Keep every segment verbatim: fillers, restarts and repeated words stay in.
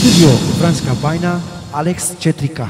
Studio Vranjska Bajna, Alex Četrika.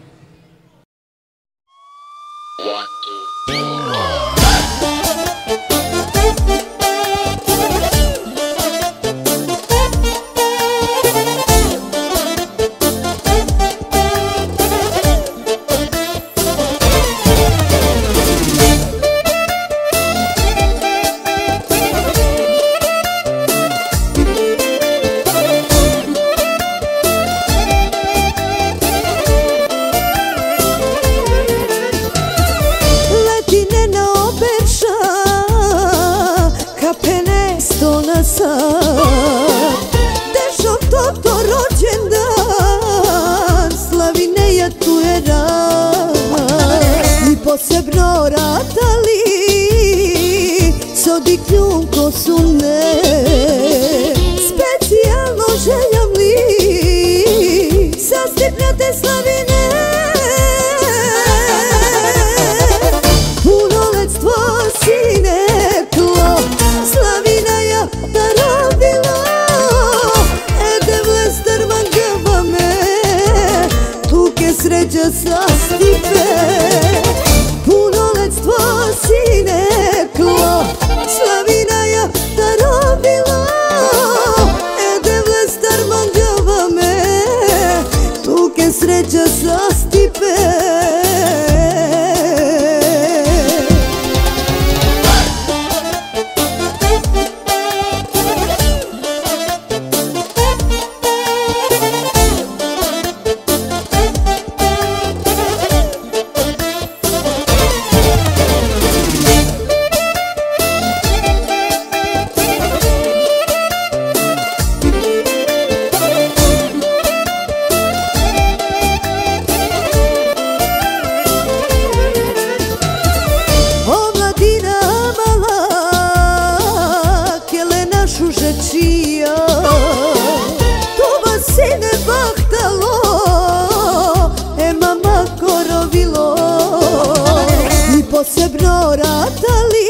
Dešo toto rođendan, Slavineja tu je rad. I posebno ratali, sodi kljunko su ne. Specijalno željam li, sastipnjate Slavine. Punoletstvo si neklo, Slavineja darovila. Ede vlester mangava me, tuke sreća sa stipe. Punoletstvo si neklo, Slavineja darovila. Ede vlester mangava me, tuke sreća sa stipe. Posebno ratali,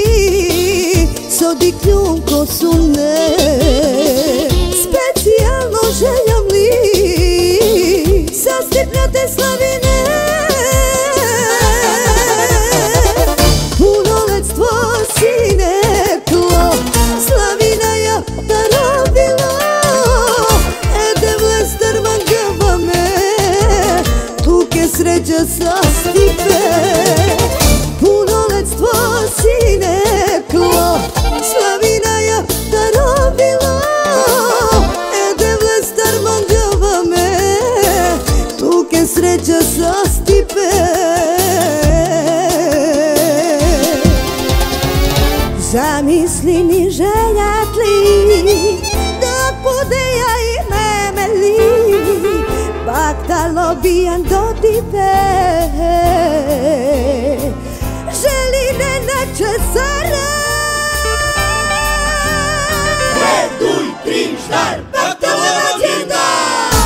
sodi kljunko su ne. Specijalno željam li, sastipnjate Slavine. Punoletstvo si neklo, Slavineja darovila. Ede vlester mangava me, tuke sreća sa stipe. Punoletstvo si neklo, Slavineja darovila. Ede vlester mangava me, tuke sreća sa stipe. Zamisli mi željat li, da bude ja i memeli, baktalo bijan do tipe. Želine na česara, Reduj, trim, štar, baktalo rođendan.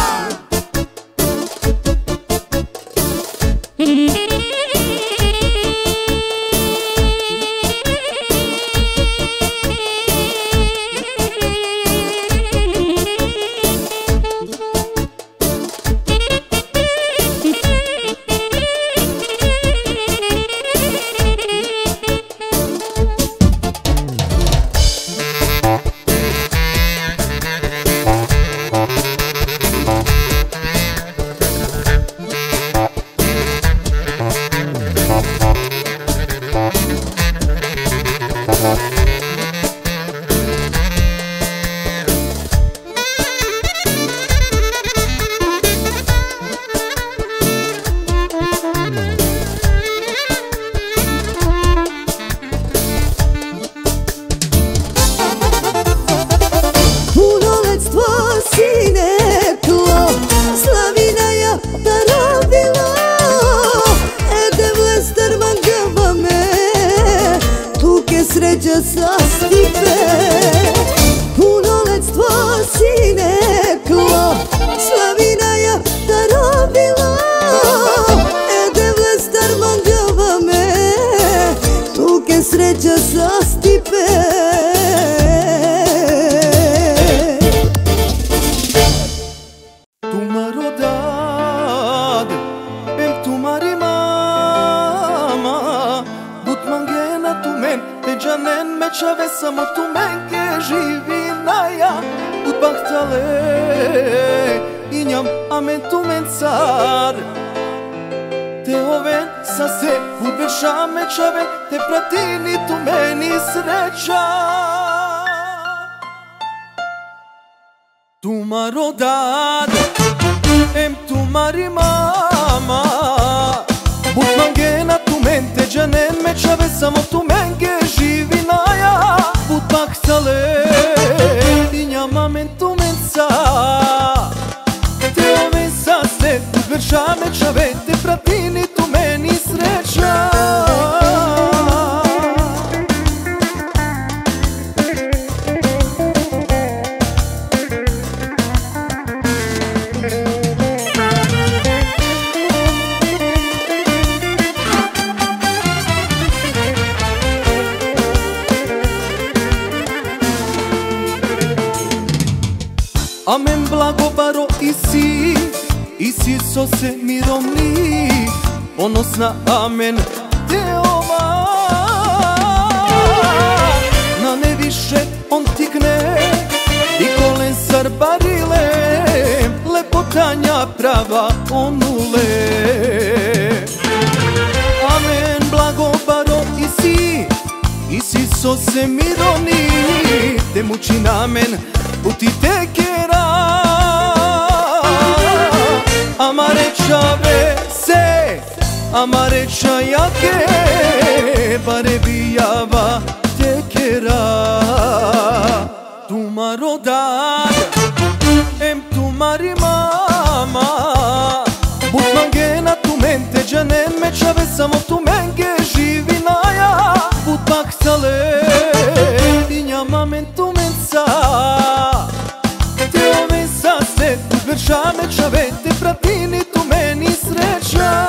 Sreća sa stipe. Punoletstvo si neklo, Slavineja darovila. Ede vlester mangava me, tuke sreća sa stipe. gjanen me qave sa mo tu menke živinaja ut bahtale i njam amen tu men car te oven sa se ut beša me qave te pratini tu meni sreća tu marodar em tu mari mama but mangena tu mente gjanen me qave samo tu menge živinaja but baktale i njam amen tu men car te oven sa se ut beša me qave te pratini tu meni sreća Amen blago baro i si, i si so se mirovni, ponosna amen te ova. Na ne više on tikne, i kolen sarbarile, lepotanja prava onule. Amen blago baro i si, i si so se mirovni, te muči namen uti te kera amare čave se amare čajake bare bijava te kera tu marodar em tu mari mama but mangena tu mente gjanen me qave samo tu menge živinaja but baktale i njam amen tu men car te oven sa se ut beša me qave te pratini tu meni sreća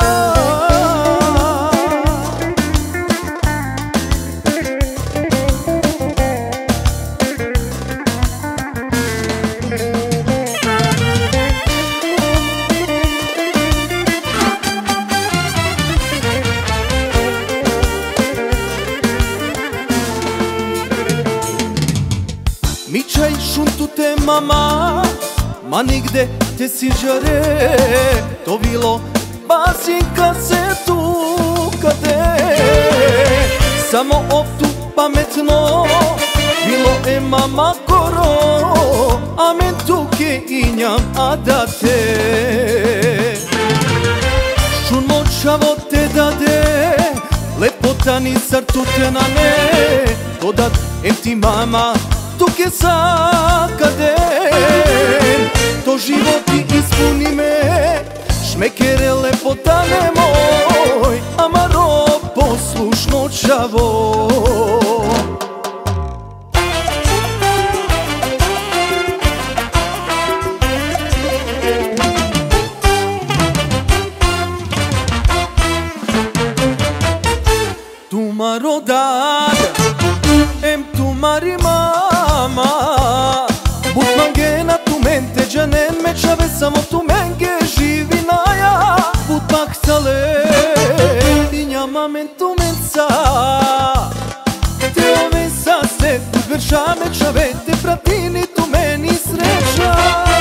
Mičaj šuntu te mama, ma nigde te siđare, to bilo basinka se tu kade. Samo ovtu pametno, bilo e mama koro, amen tuke i njam adate. Šun močavo te dade, lepota ni zar tu te na ne, to dat em ti mama, tu ke sa kaden to životi ispuni me šmekere lepota nemoj amaro poslušno čavo tu marodar em tu mari mama but mangena tu mente gjanen me qave samo tu menge živinaja but baktale i njam amen tu men car te oven sa se ut beša me qave te pratini tu meni sreća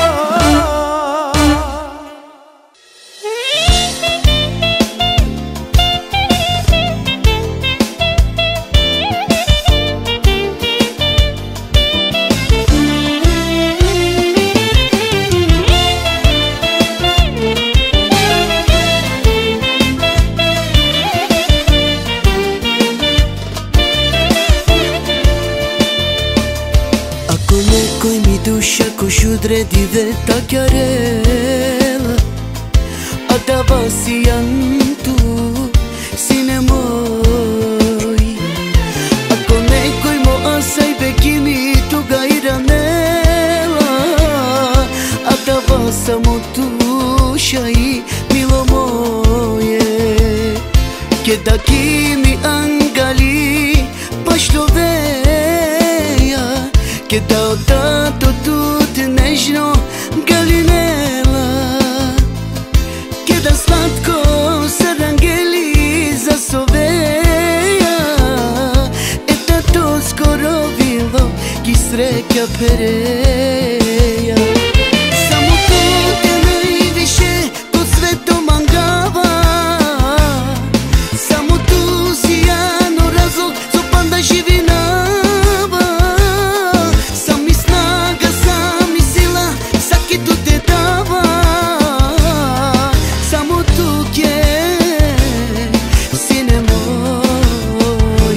Ko shudre dive ta chiarela Adavasi janë tu si ne moj Ako nekoj mo asaj bekimi tu ga iranela Adavasa mo tu shai milo moje Keda kimi angali pashloveja Keda otato tu nežno galinela Keda slatko sarangeli zasoveja Eta to to skoro bilo ki sreća pereja. Samo to te najviše kod svetom mangava. Samo tu si jano razlog co panda živi nava. Sam mi snaga, sam mi sila, saki tu te dava. Samo tu kje, sine moj.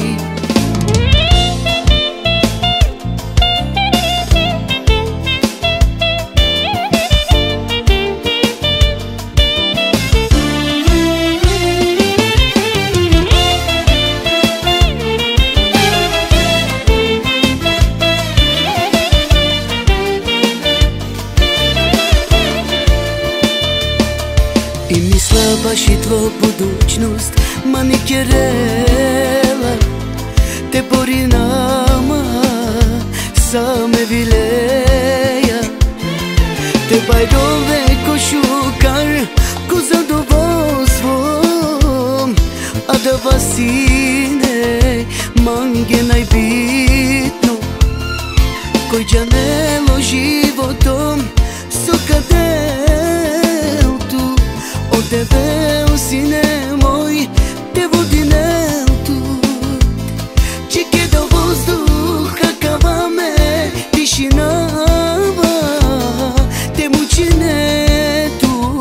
I mislila baš i tvo budućnost manikjerela te pori nama same vileja. Te bajdove ko šukar, ko zadovoljstvom, a da vas sine mange najbitno. Koji džanelo životom sokadel tu. O tebe, o sine moj, te vodi nel tu. Čike do vozduha kava me tišinava. Te mučine tu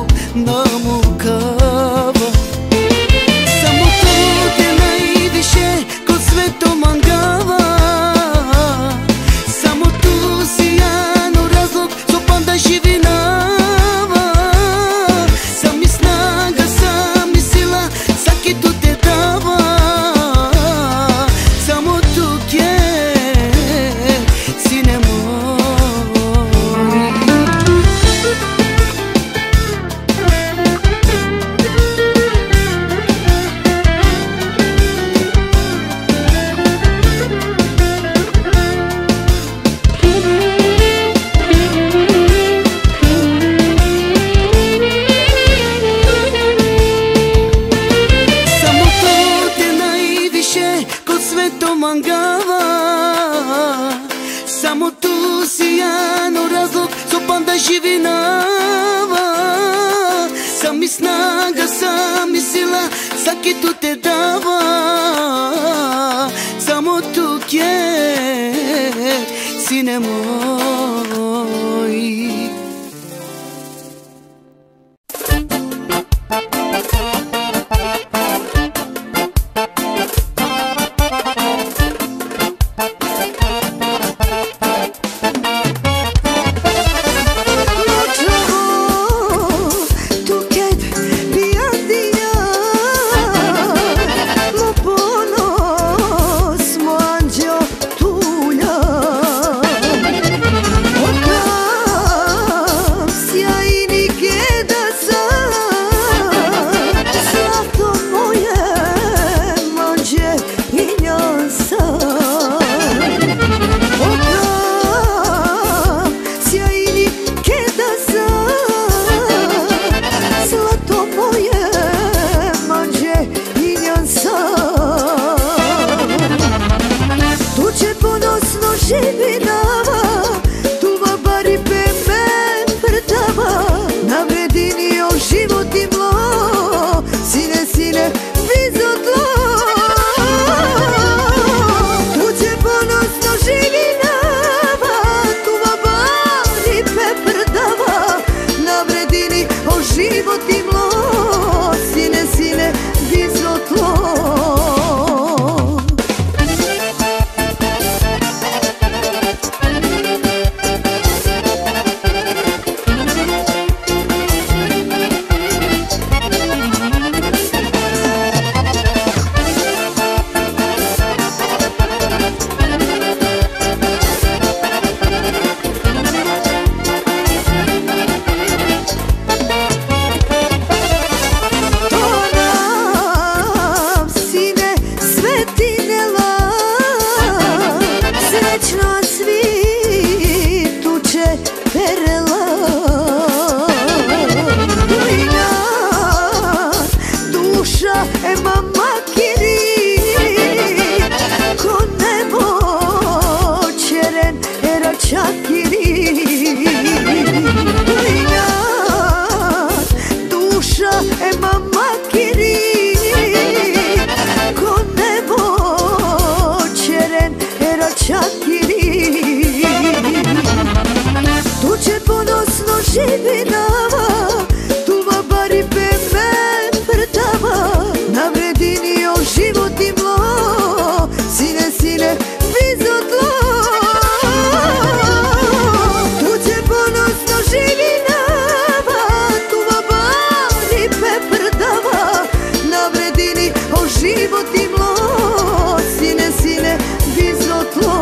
namukava. Samo to te najviše kod svetom mangava. Samo tu si jano razlog co panda živi nava. Samo tu si jano razlog co panda živi nava. Sam mi snaga, sam mi sila, saki tu te dava. Samo tu kje, sine moj. čakiri. Moja duša ema makiri, ko nebo čeren era čakiri. Tu će ponosno živi nava, tuva bari pe me prtava. Na vredini o život i mlo, sine, sine, vizo tlo. Tu će ponosno živi nava, tuva bari pe prtava. Na vredini o život i mlo, sine, sine, vizo tlo.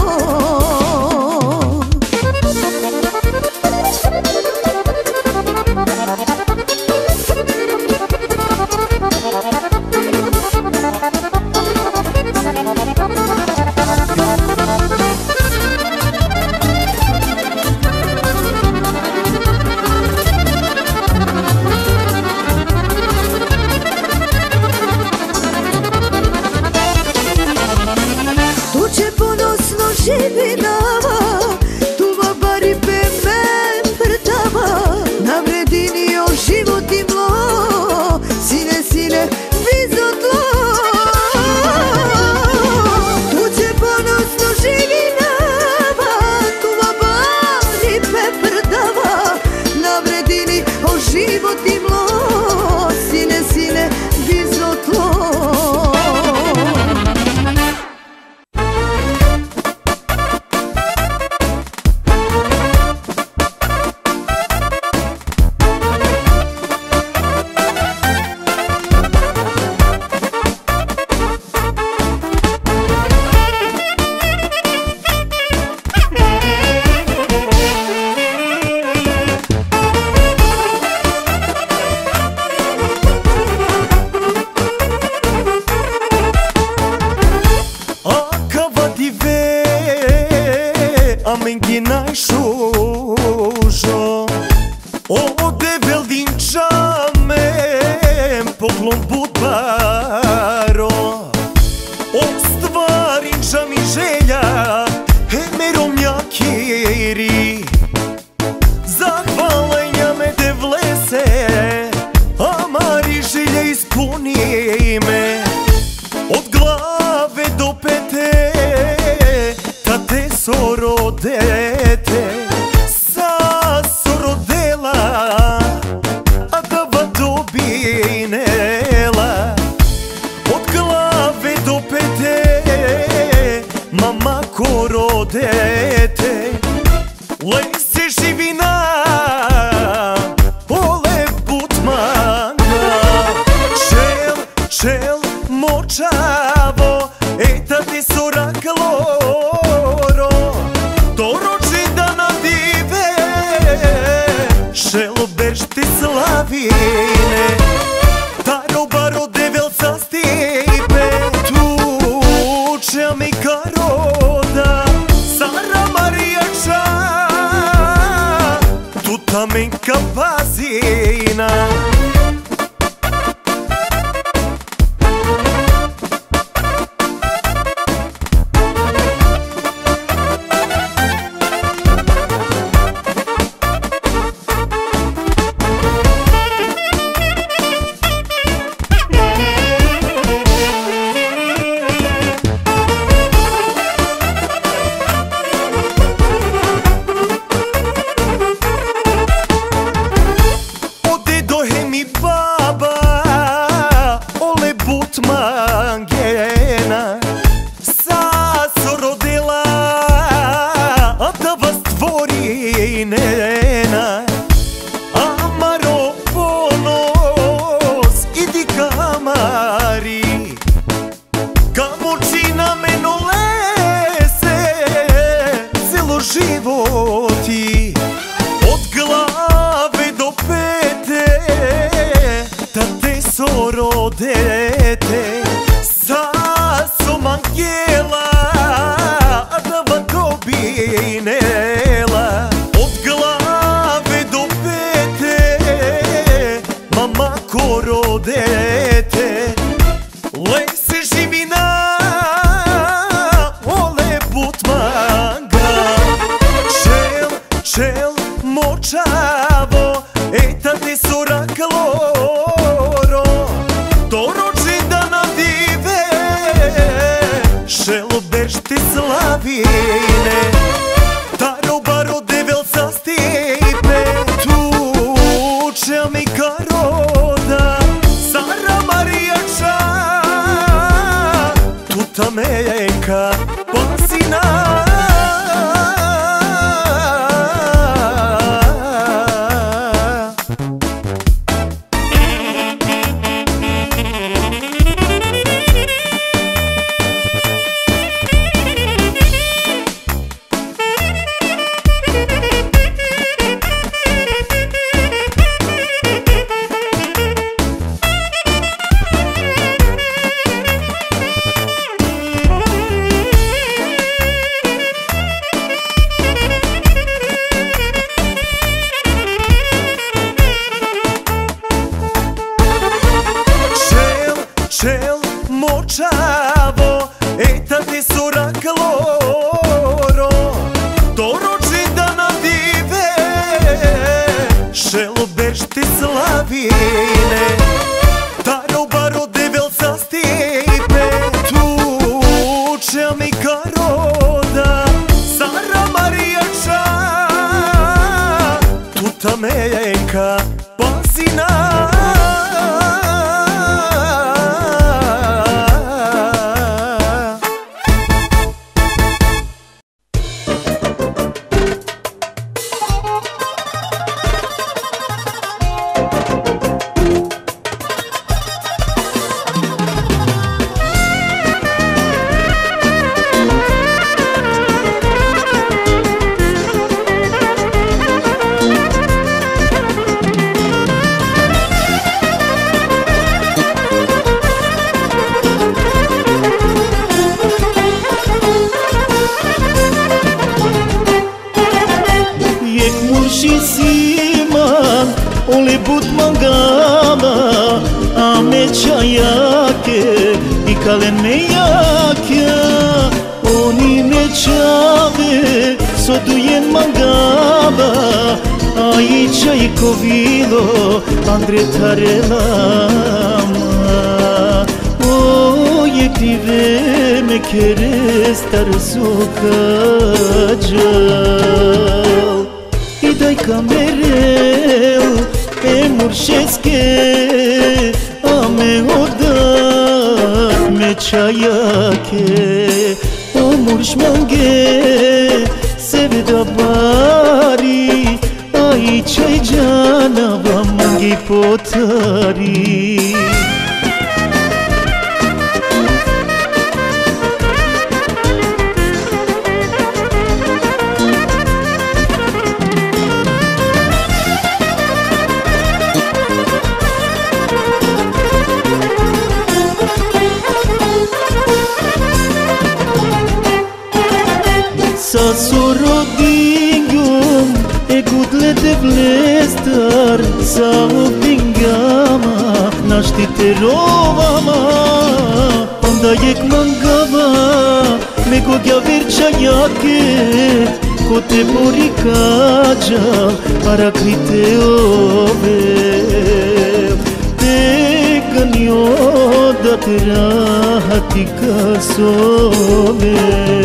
Živi nava, tuva bari pe me prtava. Na vredini o život i mlo, sine, sine, vizo tlo. Tu će ponosno živi nava, tuva bari pe prtava. Na vredini o život i mlo, sine, sine, vizo tlo. Ole but manga, močavo, eta ti suraka loro, to rođendana dive, šelo bežti slavine, taro baro devel sa stipe, tuče mi karoda, Sara Marijača, tuta menka pasina. Šel močavo, eta ti suraka loro, to rođendana dive, šelo bežti slavine, taro baro devel sa stipe, tuče mi karoda, Sara Marijača, tuta menka pasina. Și Siman, ole but mangama, ame chayake, ikale meyake, oni me chave, soduyen mangama, ai chay kovilo, andre tarelama, o yektive me keres tarsukaja. Dai ca mereu e murșesche, ame odat me ceaiache, o murș manghe se veda bari, aici-ai geana va manghi potari. Sa sorodinjum e gudle de vlestar, sa obingama naštite rovama, onda jek mangava me godja verčajake, ko te borikađa parakrite ove, te ganio da te rahati kasove.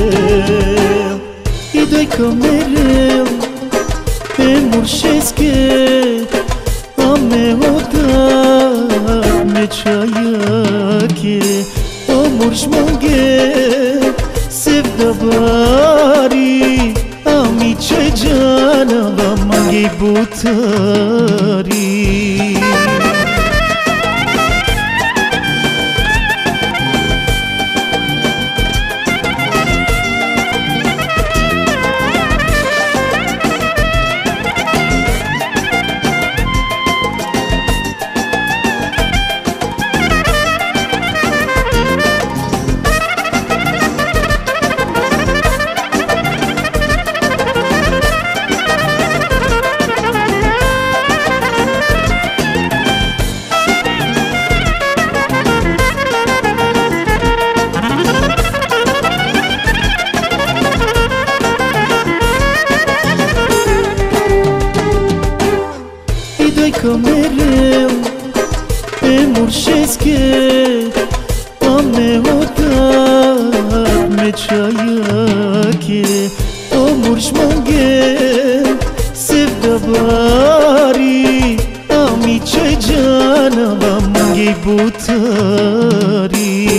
Dai ca mereu e murșesche, ame odat me ceaiache, o murș manghe se vda bari, amice geana va manghi butari. که امورش منگه sevdabari ami çe canım منگه butari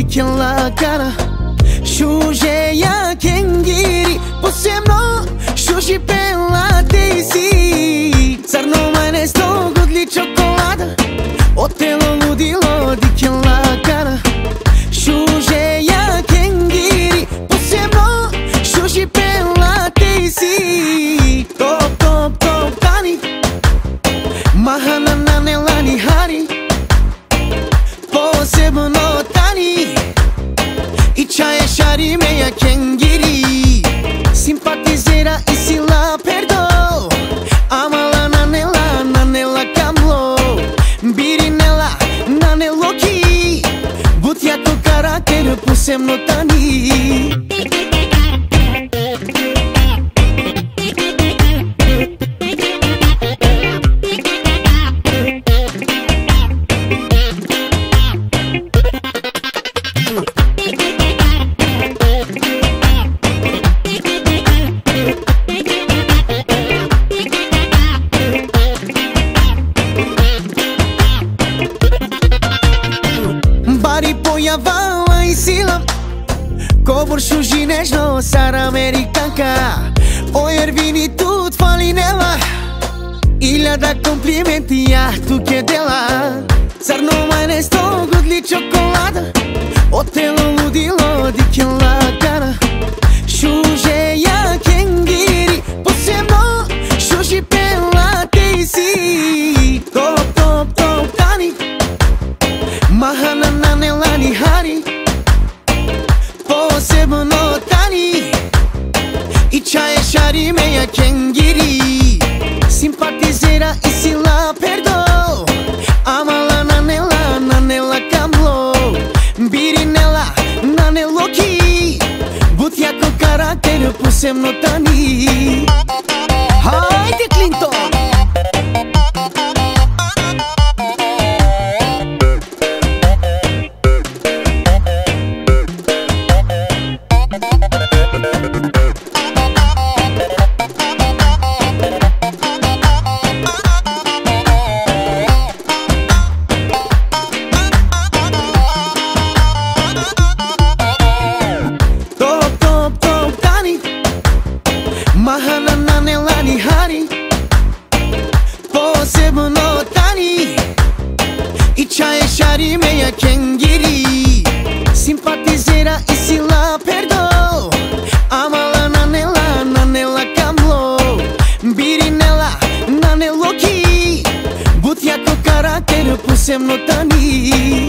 che la cara Sciuge ya kengiri Posebno sciugi per la tesi Sarno mai ne sto godli cioccolata O te lo ludilo di che la cara Sciuge ya kengiri Posebno sciugi per la tesi Top top top tani Mahana nane lani hari Posebno tani Icha e shari meia kengiri Simpatizera e si la perdo Amala nanela, nanela kamlo Birinela, nanelo ki Butia ko karakter posebno tani Vala i sila Covor shujinesh no sara americanca O jer vini tu falinela Ilha da complimenti ja tu chiedela Zar nu mai ne sto godli cioccolata O te lo ludilo di che la cara Sciuge ja kengiri Posebno sciugi per la tesi Top top top tani Mahana nanelani hari Posebno tani Icha e shari meia kengiri Simpatizera e si la perdo Amala nanela, nanela kamlo Birinela, nanelo ki Butia ko karakter posebno tani Haide Clinton! Mahana nanelani hari Posebno tani Icha e shari meia kengiri Simpatizera e si la perdo Amala nanela, nanela kamlo Birinela, nanelo ki Butia ko karakter posebno tani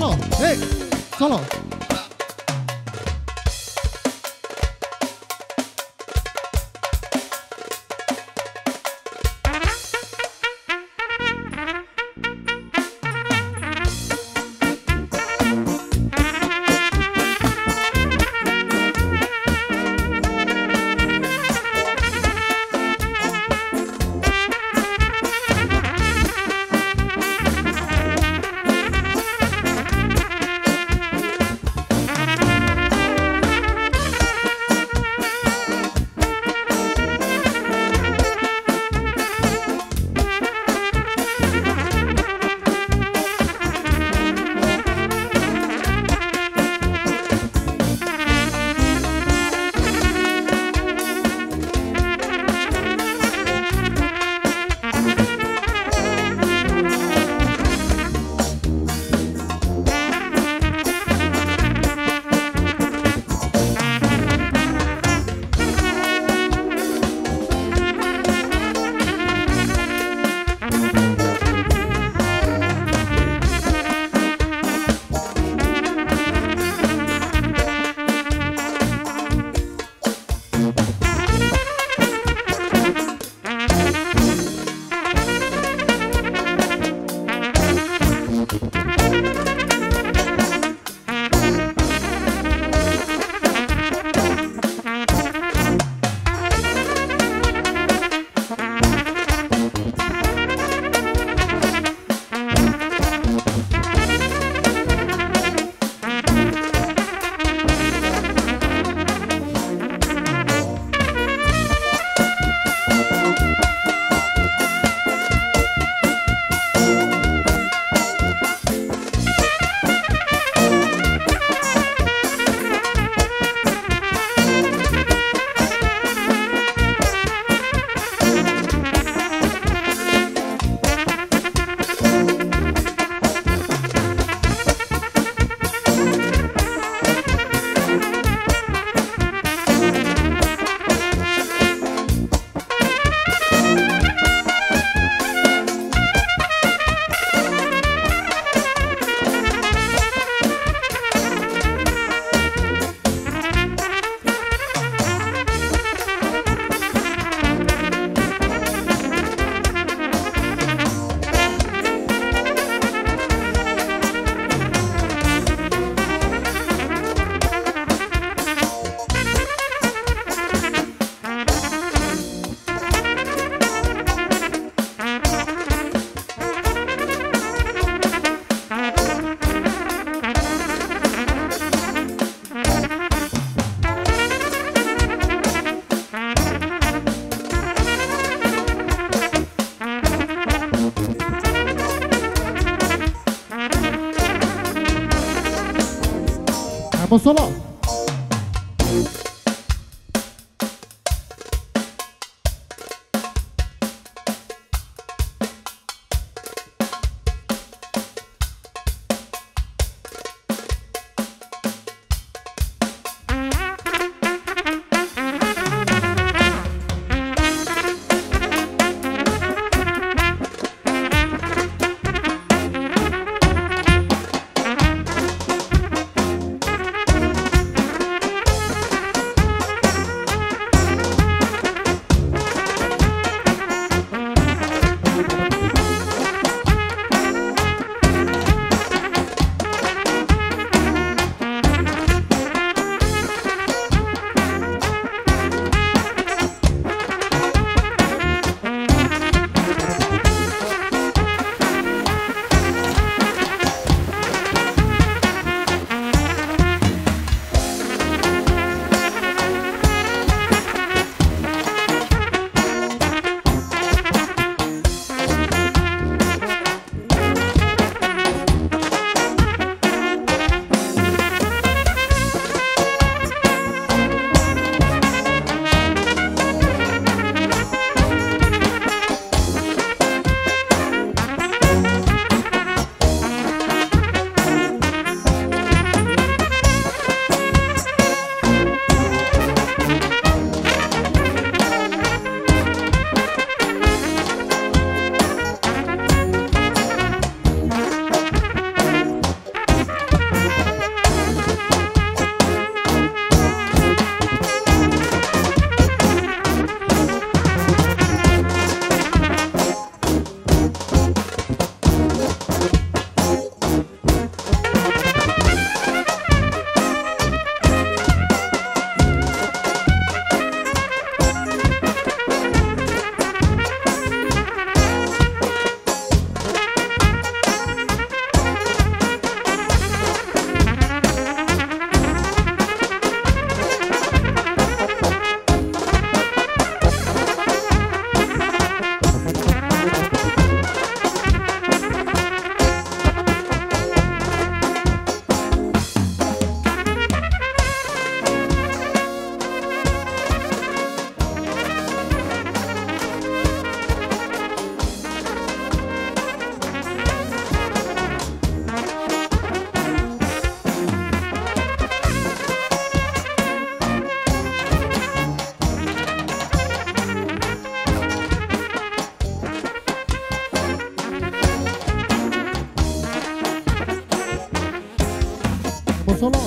solo, hey, solo. Vamos solo. Vamos solo.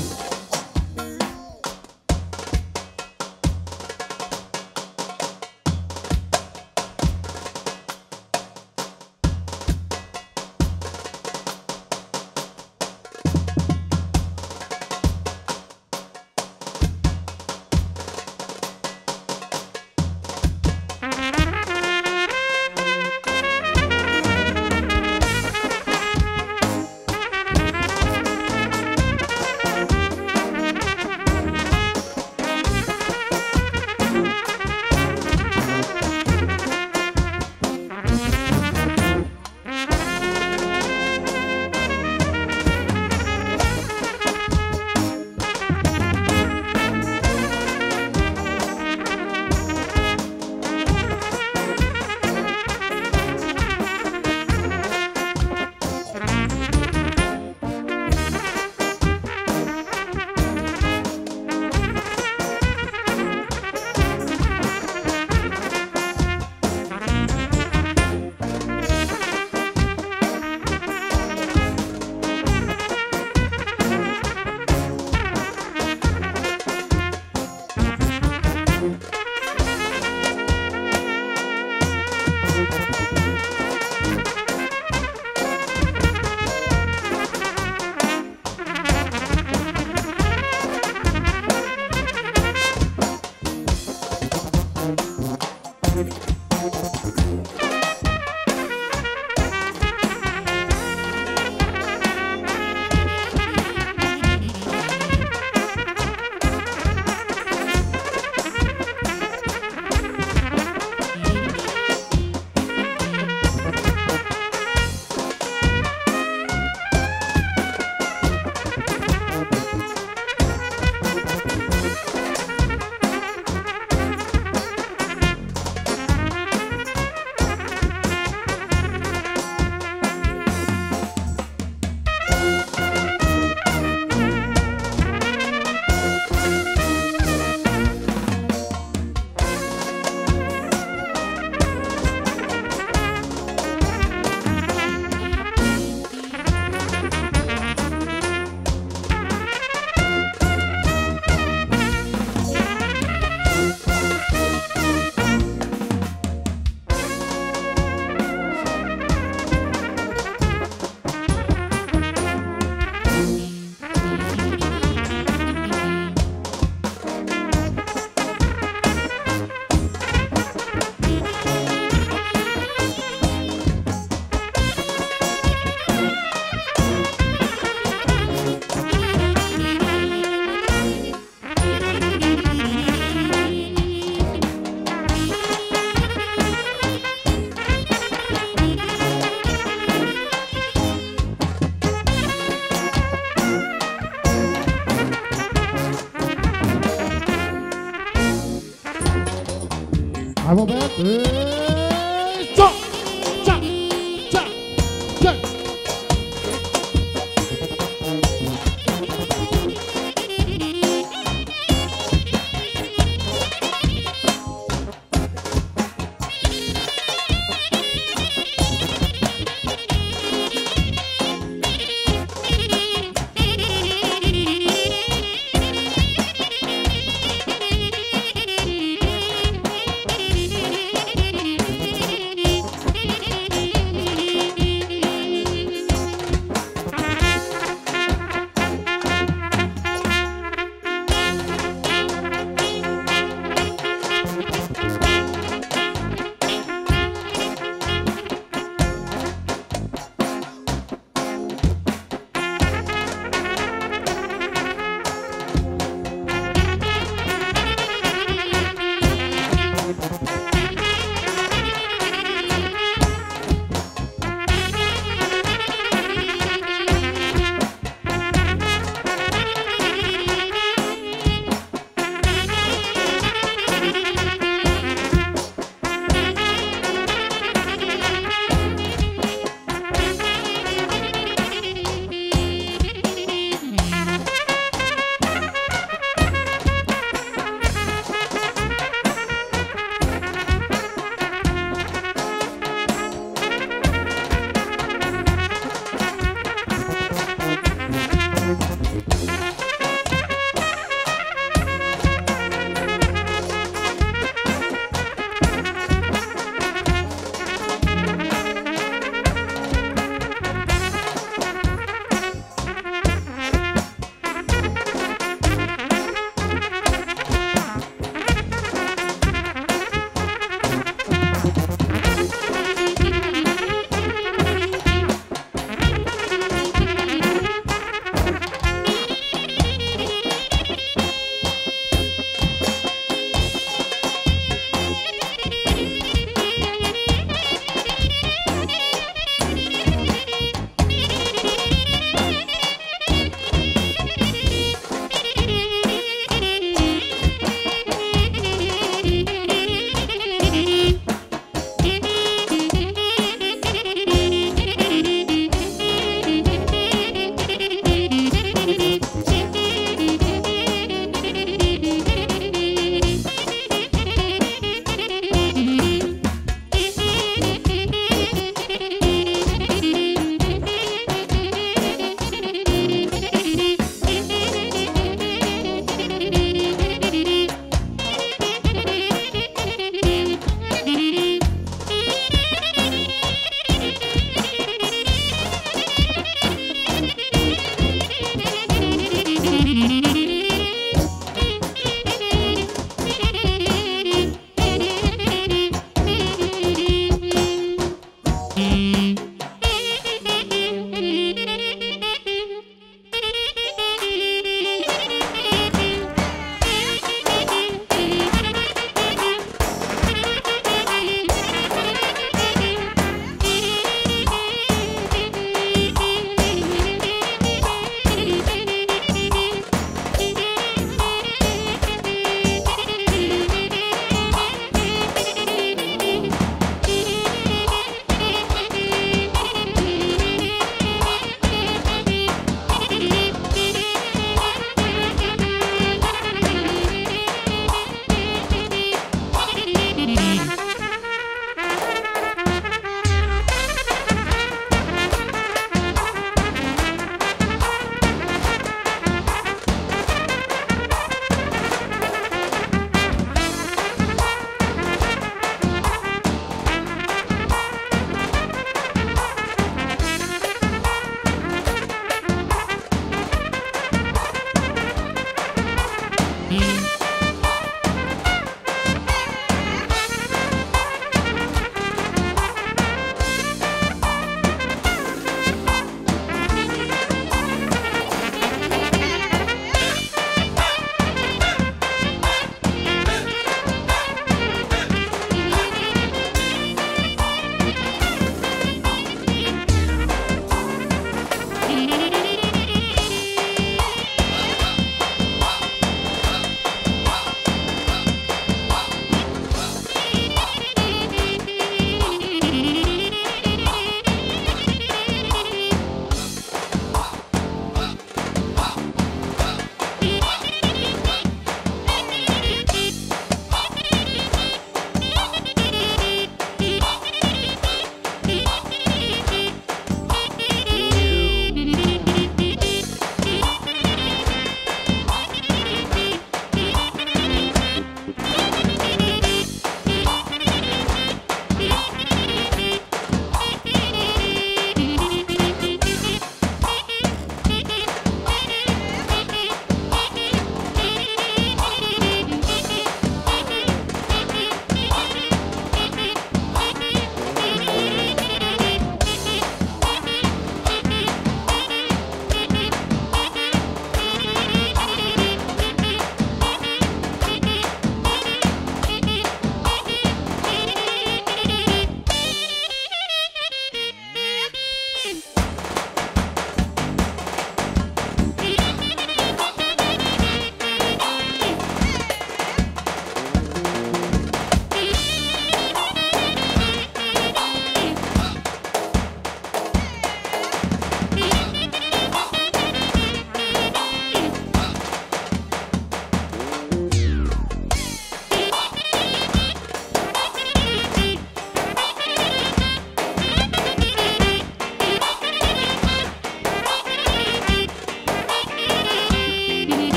Vamos ver. Eh, cha, cha, cha, cha.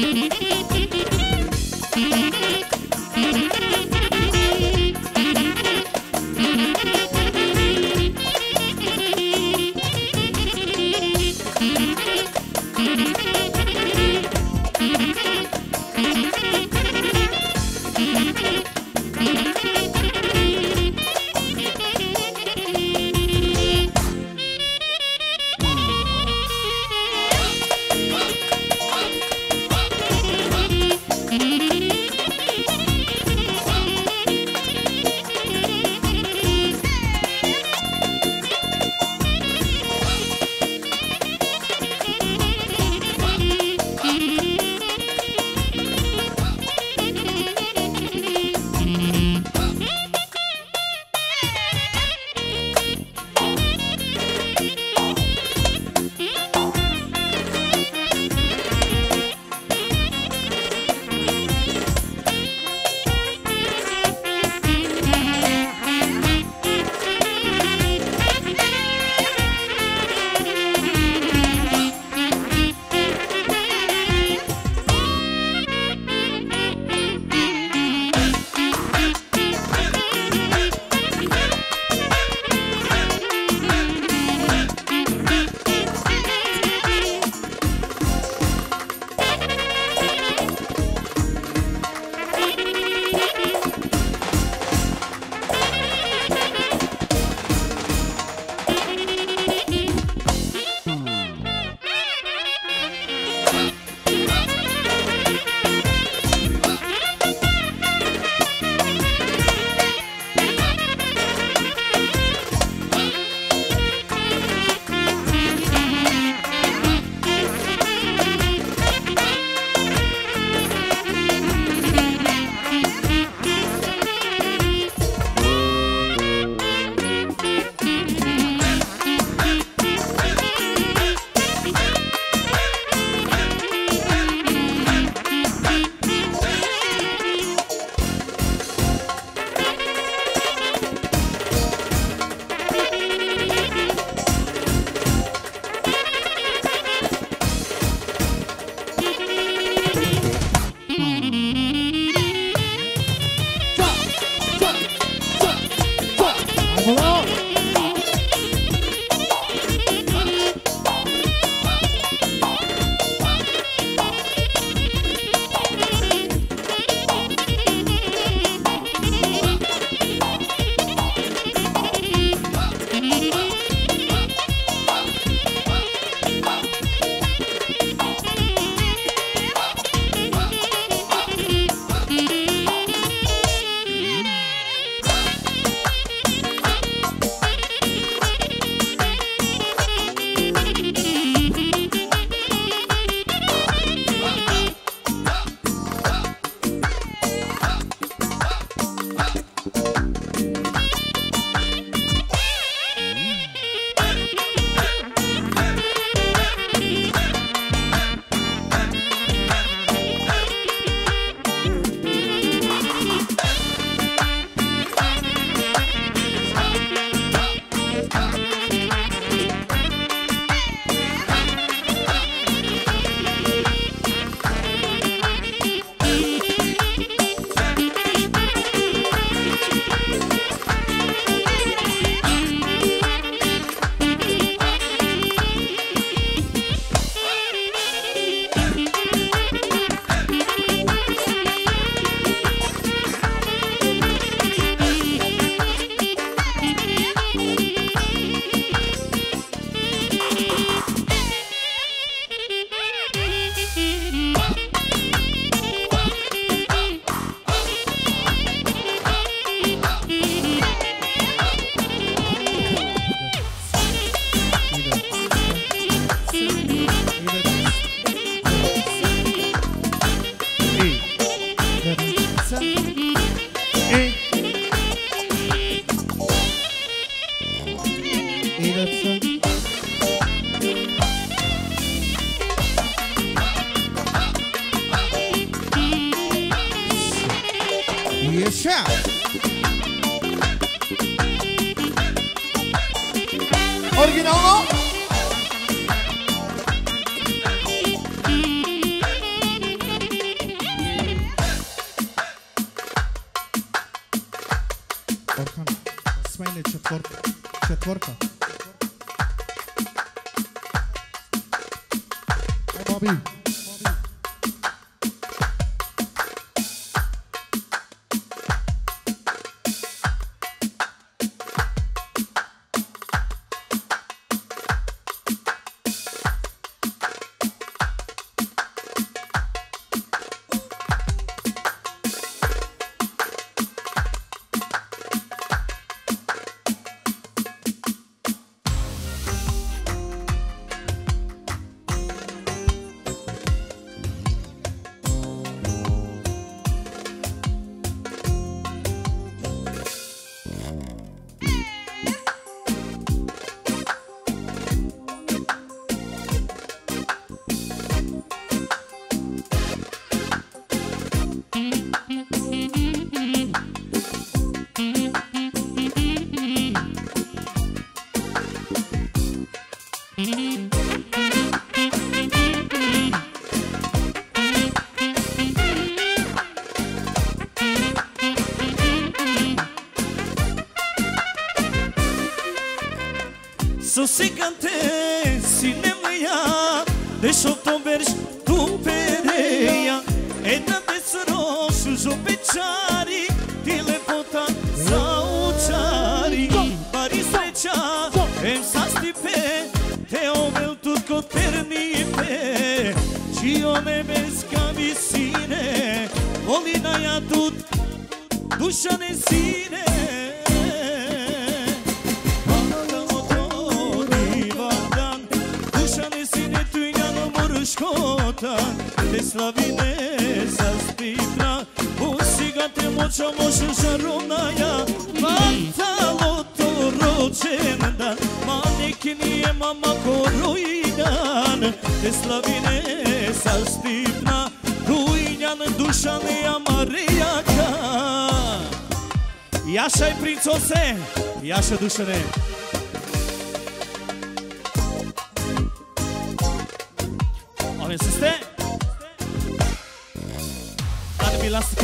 Ieșea! Originalul? Четворка. Hai, Bobby. Sossegante, sinemia, deixa o tomberes tu pereia, e da desroșu jopeciari, telepota sauciari, pari strecea, em sastipe, te omel tut coternipe, ci o nebesca vicine, olinaia tut, dușa ne sine. Škotan, te slavine sa spitra, usiga te moća mošu žarunaja, vatalo to rođendan, ma neki nije mama ko rujdan, te slavine sa spitra, rujnjan dušan ja Marijaka. Jaša i princose, Jaša Dušane. Ovdje se ste Dani mi lastika.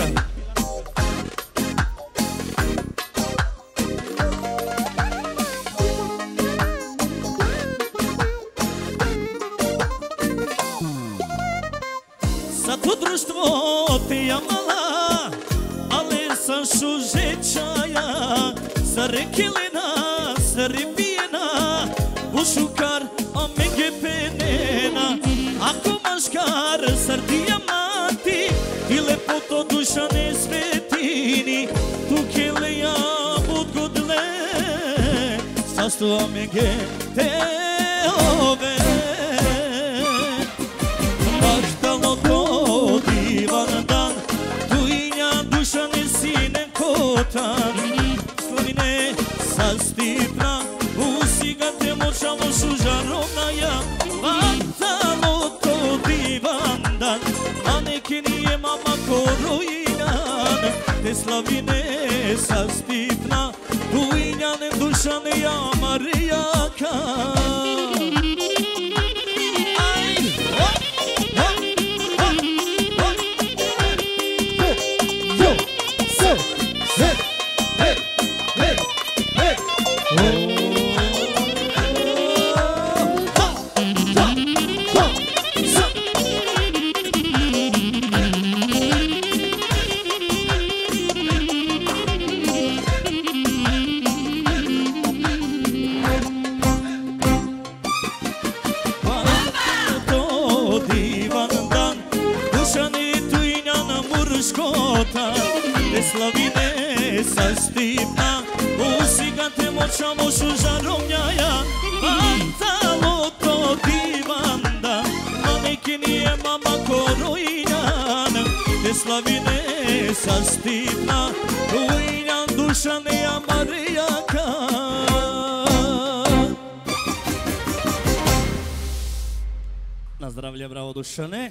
Za to društvo te jamala, ale sam šužečaja, sa rekelena, sa ribijena, bušukar, a menge penena. Ako maškar srdi diamanti i lepoto duša ne svetini, tu kele ja budgodle sastuva mege te ove. Maštalo to divan dan, tu inja duša ne sinem kotan, slavine sa stipna, usiga te moća mošu žaronaja, vatalo to divandan, a neki nije mama ko ruinan, te slavine sa stipna, ruinjane dušane ja Marijaka. Te slavine sa stipna, usiga te moća mošu žaromnjaja, vatalo to divanda, a neki nije mama ko ruinjan, te slavine sa stipna, ruinjan dušane ja Marijaka. Na zdravlje, bravo Dušane.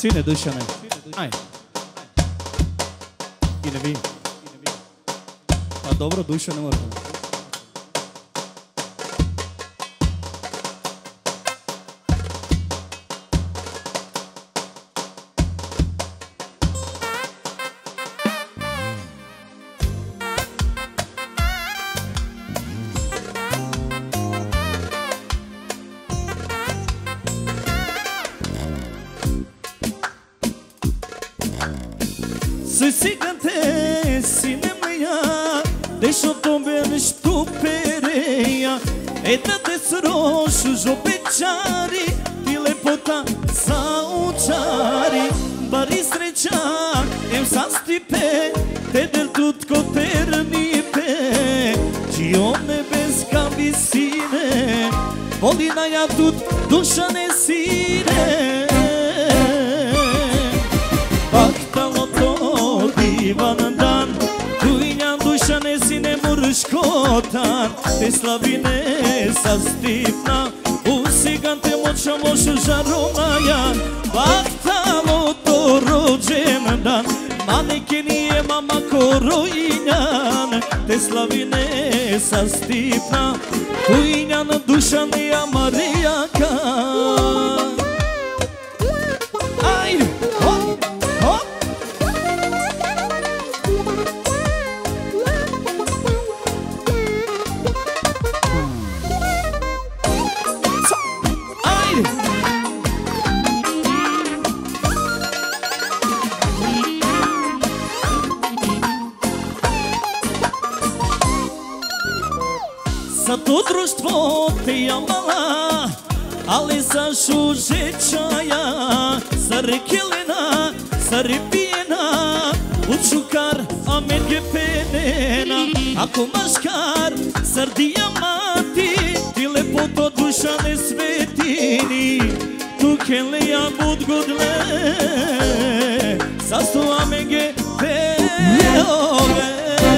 Sine, Dušane. Aj. I ne vi. Pa dobro, Dušane moramo. Sigante sinemia Deixa tomber stupereia Eta desroșu jopeciari Ti lepota sauciari Bari sreća Em sa stipe Te del tutko ternipe Gione bez kabisine Volina ja tut duša ne sine Baktalo to divan dan Tuinjan duša ne sine murškotan Te slavine sa stipna U sigante moća mošu žaronajan Baktalo to rođen dan Maneke nije mama korojinjan Te slavine sa stipna Tuinjan duša nija marijaka Ajde, hop, hop Za to društvo te jamala, ali za šužečaja, za rekelena, za repijena, učukar, a medge penena. Ako maškar, za dijamati, ti lepoto duša ne svetini, tu kelija budgodle, za sto amenge peove.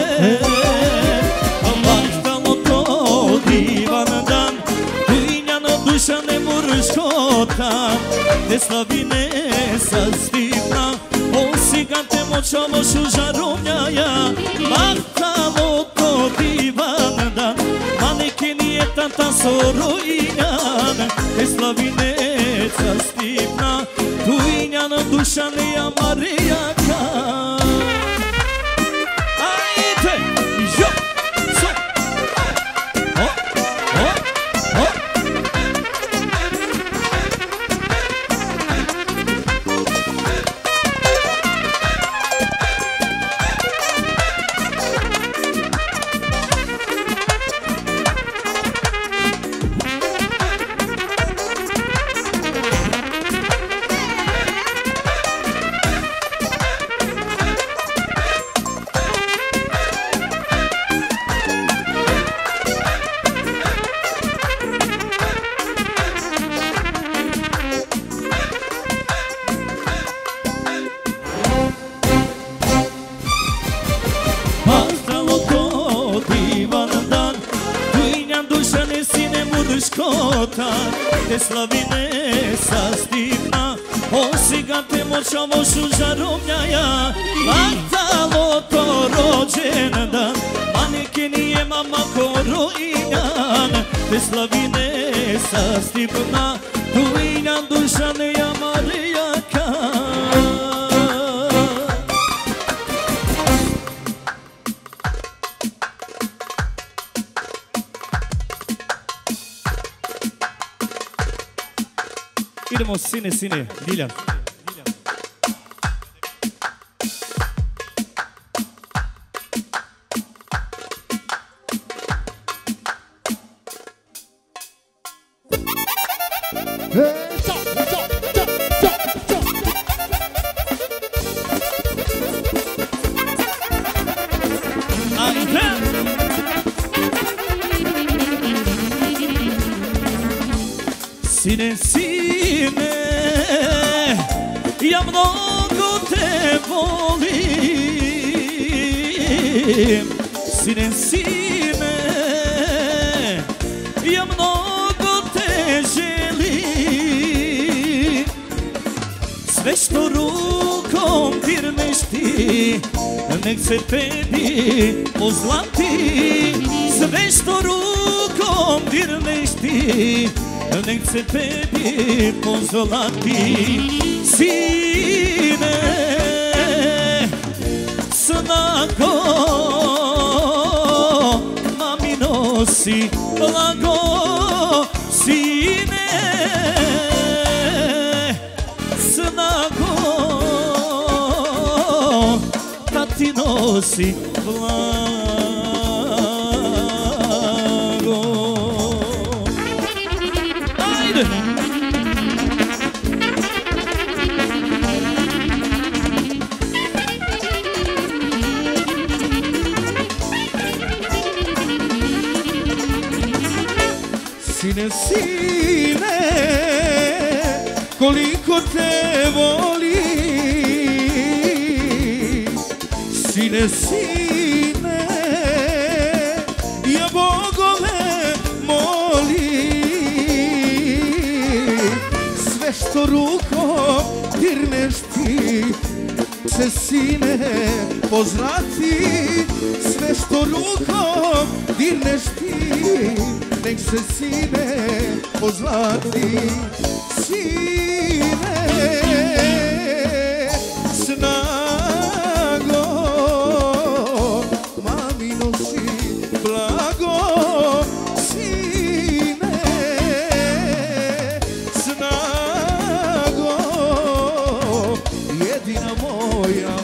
Divan dan, tuinjana duša ne murškotan Te slavine sa stipna Osigante moća mošu žaromljaja Mahtalo to divan dan Maneke nije tanta sorojinjan Te slavine sa stipna Tuinjana duša ne amarijaka Ajde, jo! Te slavine sa stipna Osigante moća mošu žaromljaja Mahtalo to rođen dan Maneke nije mama korojinjan Te slavine sa stipna Tuinjan duša ne jamarijaka Idemo sine, sine, Miljan. Sine, sine, ja mnogo te volim. Sine, sine, ja mnogo te želim. Sve što nek se tebi pozlati, sve što rukom dirneš ti, nek se tebi pozlati. Sine, snago, mami nosi blago. Sine, snago, da ti nosi blago. Ajde! Sine, sine, koliko te voli. Sine, sine, ja bogove moli. Sve što rukom dirneš ti, se sine pozlati. Sve što rukom dirneš ti, nek se sine pozlati. Sine, snago, mami nosi blago. Sine, snago, jedina moja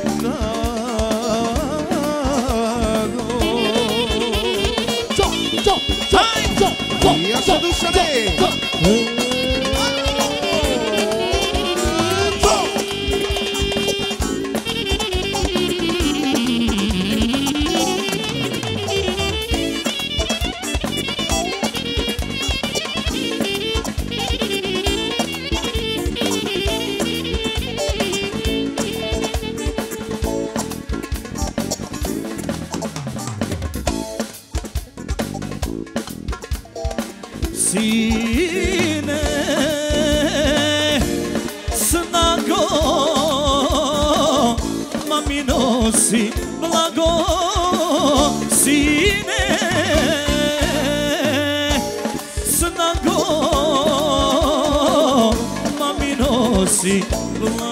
nago. Čo, čo, čo, čo, čo, ja sa Dušane. Sine, snago, mami nosi blago. Sine, snago, mami nosi blago.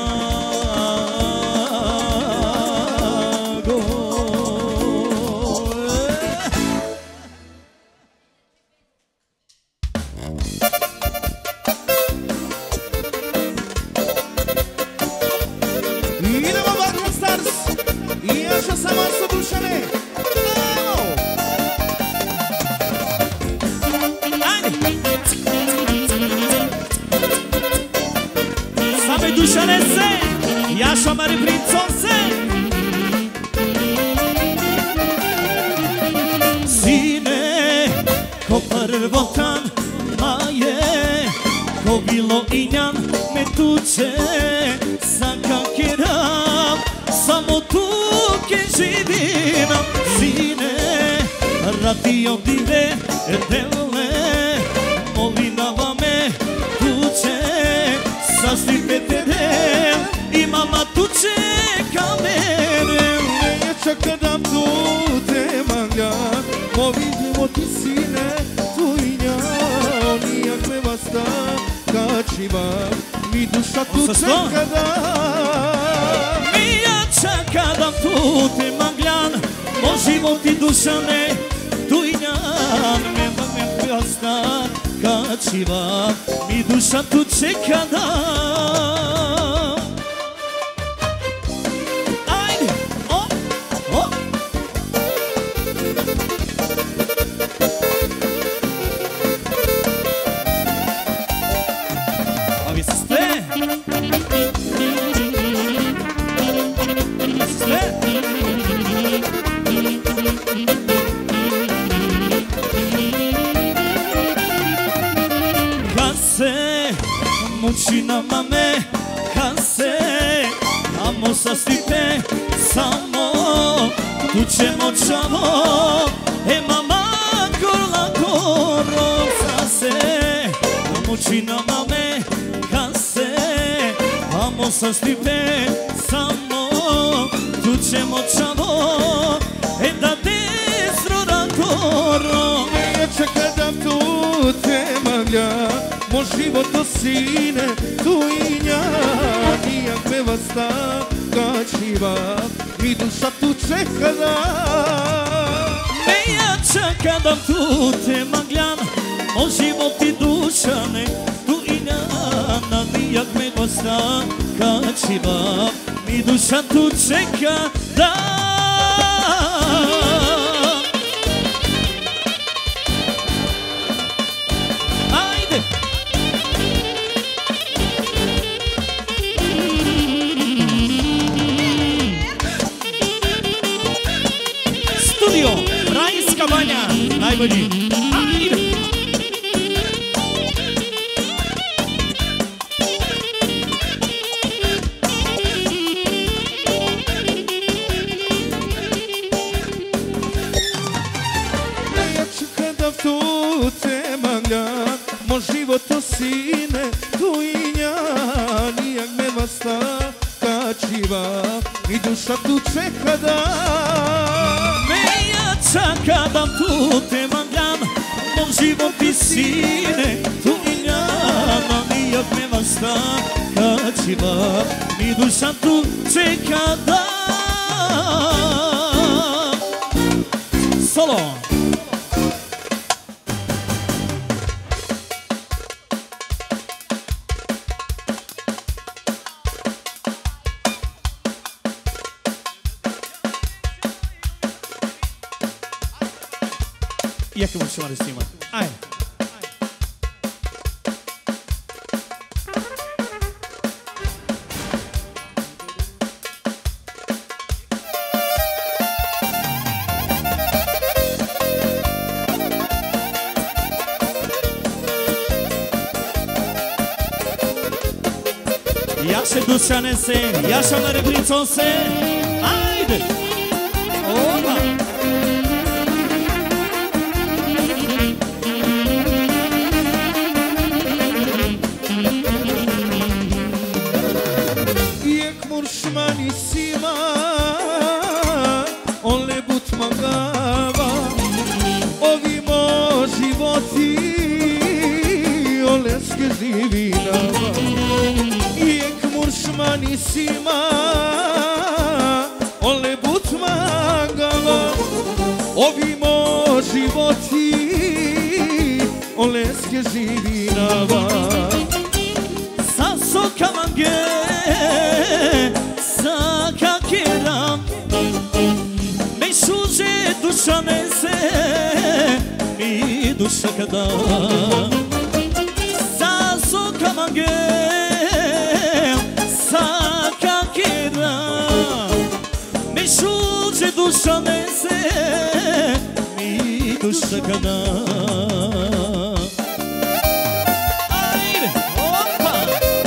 Idemo Batman Stars i još samo su Dušane. Same Dušane se, Jaša Mari Princon se. Sine, ko prvotan maje, ko bilo injan me tuče. Sakakeram, samo tuke živim. Sine, radio dive dele, molinava me tuče. Sastipe tere i mama tuče kamere. Neće kada tu te mangan, mo vidimo ti sine tu inja. Nijak me vasta kačiva, mi duša tu čeka da. Mi ja čeka da tu te magljan, mo život i Dušane tu injan. Me me vasta kačiva, mi duša tu čeka da. Ajde, o, o. A vi ste ste? Ste? Kad se muči na mame, kad se amo sa stipe samo, tu ćemo čamo, e mama kola koro. Kad se muči na mame, kad se amo sa stipe samo, tu ce moćavo e da destro rancoro. Ja čekam da tu te magla, moj život to sine tu inja, nijak me vasta kačiva, mi duša tu čeka da. Ja čekam da tu te magla, moj život i duša ne tu inja, nijak me vasta kačiva, mi duša tu čeka da. Rajska banja, najbolji. Ajde! Ja čekam da tu te magla, moj život to sine tu inja, nijak me vasta kačiva, mi duša tu čeka da. Čekam tu te magljam, moj život i sine tu injana, nijak me vasta kačiva, mi duša tu čeka da. Solo. Ja ćemo se mali snimat. Ajde. Jaše Dušane se, Jaša na rebricom se. Ajde. Opa. Sima ole but magala, ovi mo životi oleske živinava. Sa sokamange, sa kakeram, me šuže duša nese, mi duša kada. Sa sokamange, šuđe duša nese, mi duša kada. Ajde, opa!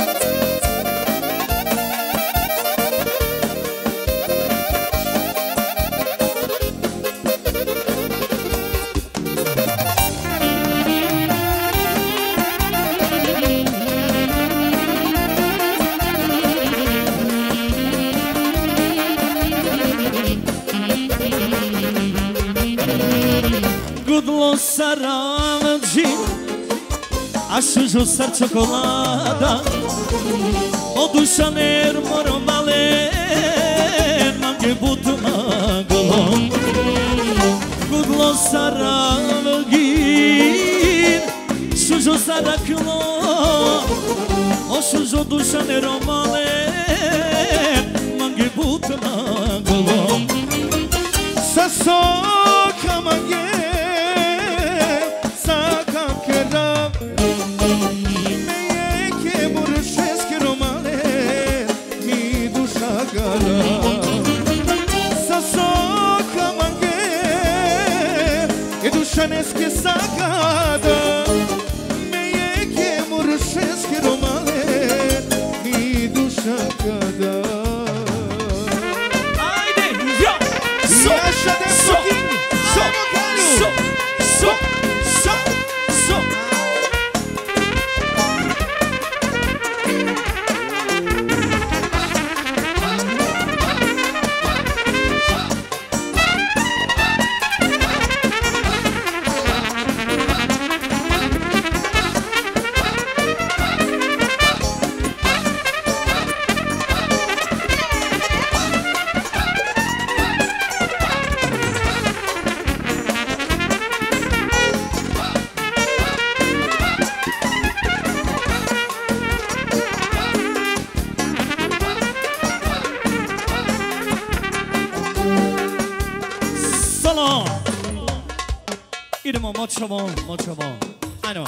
Gudlo saravđi, a šužu sar čokolada, o dušaner moro male, mange butu magolom. Gudlo saravđi, šužu saraklo, o šužu dušaner male, mange butu magolom. Sa sokamange, Dušaneske sakada, me jeke muršeske romale, mi duša kada. Ajde, jo! So, so, so, so, so, so, so, so. solo. Idemo, moćemo, moćemo. Ajmo.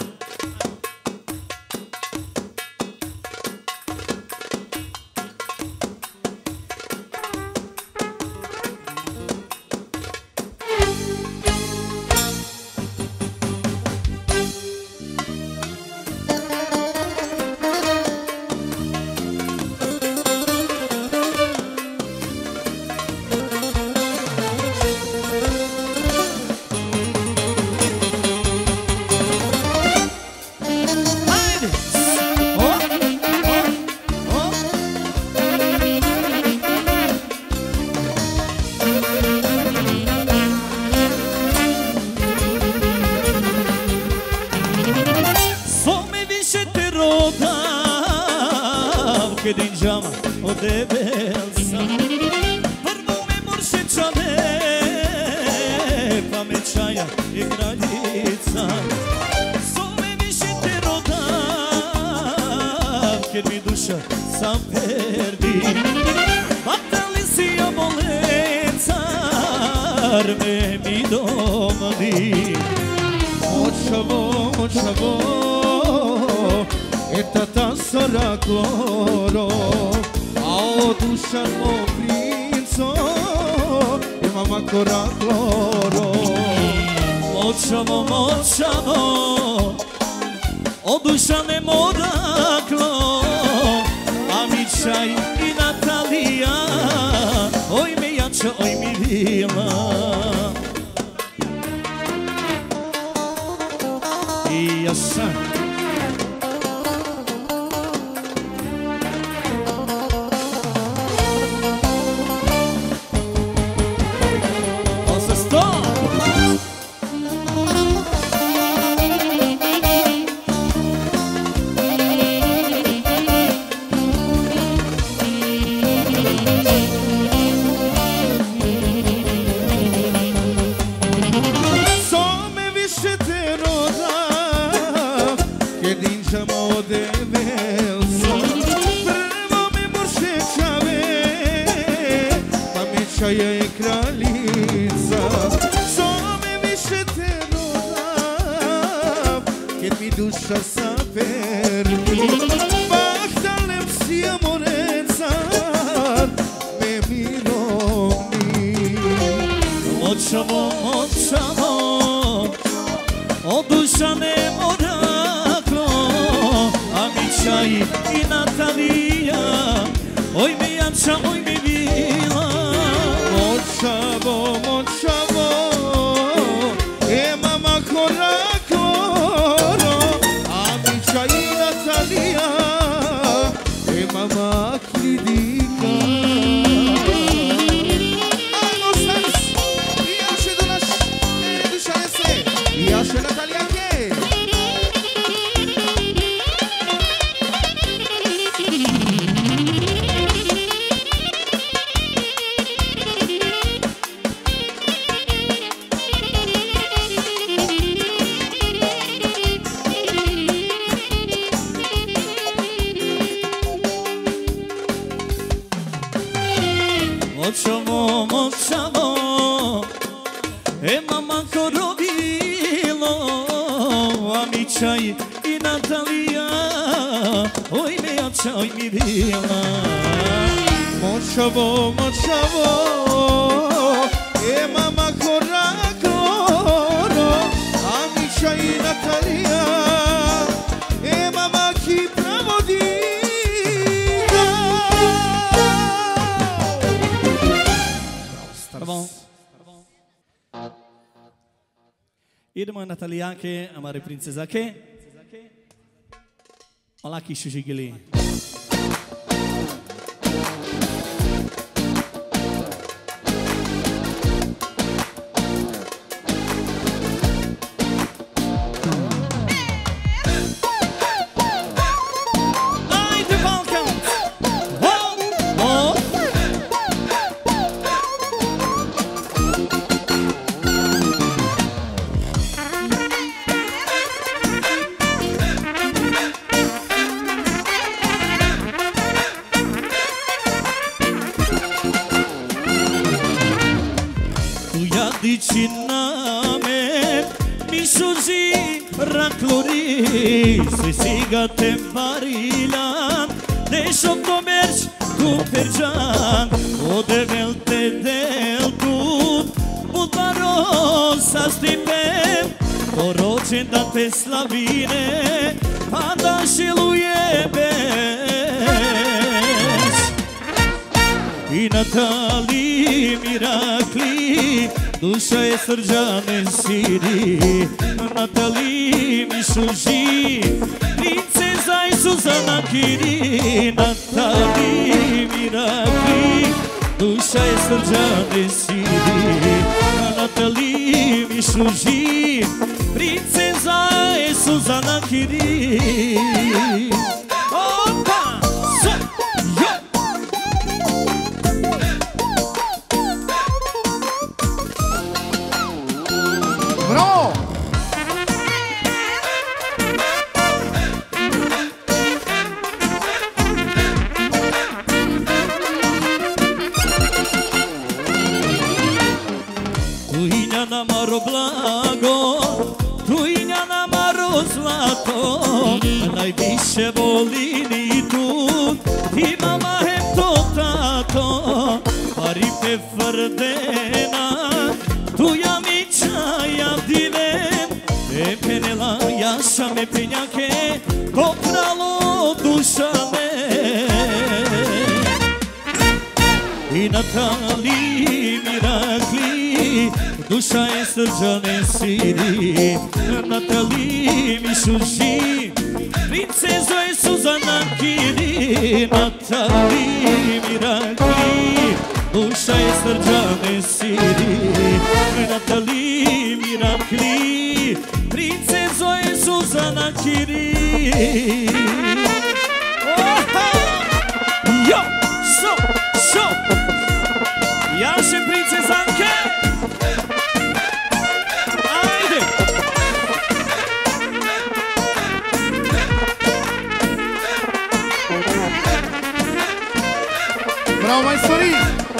Din geama o debel sam Prvo me muršećane Pa me čaja i kraljica Zove više te rodam Jer mi duša sam perdi Batali si obolecar Me mi domni Moćavo, moćavo E tata sara kloro, a o dušan mo princo, e mama kora kloro. Moćamo, moćamo, o dušane modaklo, a mi čaj i Natalija, oj mi jača, oj mi vila. I ja sam je kraljica, zove više te rodam, jer mi duša saperdi. Bahtalem si amorecar, me mirovni. Moćamo, moćamo, o dušane modaklo, a mi čaj i Natalija, oj mi jača, oj mi vila. Moćavo, moćavo, e mama kora kloro, a Mića i Natalija, e mama kidika. Ajmo stanis, i jaše do naš, e duša jese, i jaše Natalija ke. Moćamo, moćamo, e mama korovilo, a mi čaj i Natalija, oj me jača, oj mi vila. Moćavo, moćavo, e mama kora kloro, a Mića i Natalija, e mama ki pravodika. Idemo Natalijake, amare princezake. Olaki šužigili. tu ja dici name, mi suži rakluri, svi siga te marilan, nešom to mergi tu perjan, ode velte del tut, budvaro sa stipem, to rođendan te slavine, pa da šilujebeš. I Natali Mirakli, duša je srđane siri, Natali mi suži, princeza i Suzana Kiri. Natali Mirakli, duša je srđane siri, Natali mi suži, princeza i Suzana Kiri. Opa! So! Yo! Bravo! Tuinja na maro blago, tuinja na maro zlato, najviše voli ni tu, ti mama hem to tato, pari pe frdena, tu ja mi čaja divem, te penela jaša me penjake, ko kralo duša me. I Natali Mirakli, duša je srđane siri, Natali mi suži, princezo je Suzana Kiri. Natali Mirakli, duša je srđane siri, Natali Mirakli, princezo je Suzana Kiri. Jo, so, so, jaše princezanke, ajde. Bravo, majstori!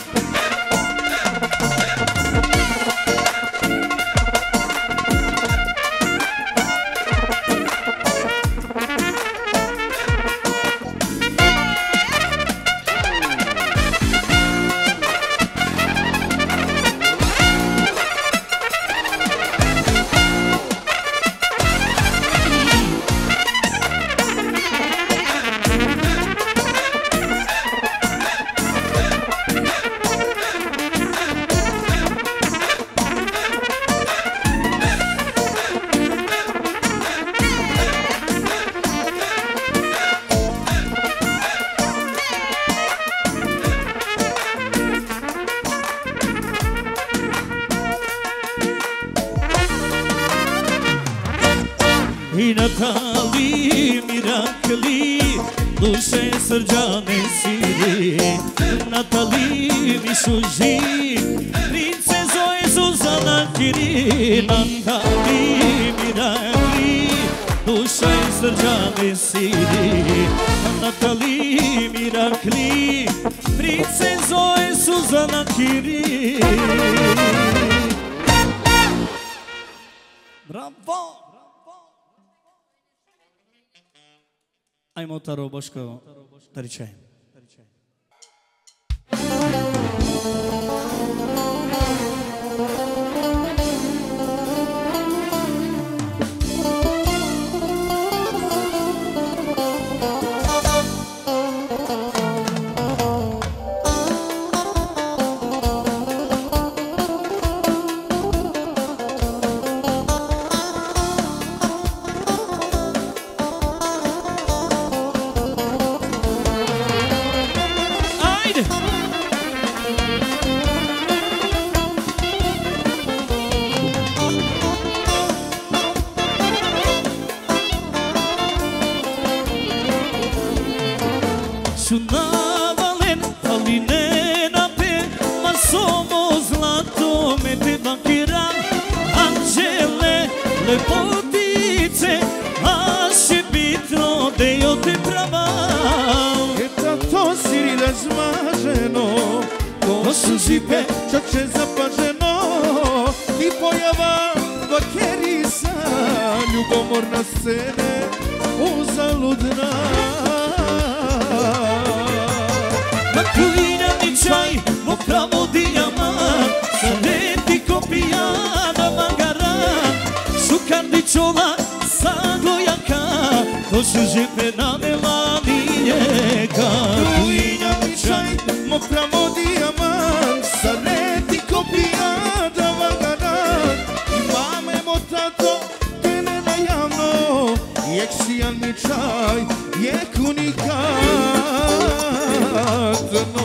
I Natali Mirakli, duša je srđane siri, Natali mi suži, princezo je Suzana Kiri. Natali Mirakli, duša je srđane siri, Natali Mirakli, princezo je Suzana Kiri. Bravo! Ajmo Taro Boško, Taričaj. Sunavalen, ali ne na pe, ma somo zlato me te bankiram, Anđele, lepotice, asce bitno de io te pravam. E tanto si razmaženo, ko sužipe čače zapaženo, Vaquerica, ljubomorna scene uzaludna. Ma kuina mi čaj, mo pravo dijamant, sa leti kopijada magaran, sukardičova sagojaka, to su žipe nanela nijeka. Kuina mi čaj, mo pravo dijamant, sa leti kopijada magaran, imamo tato, tene na javno, jek sijan mi čaj, jek unikatno.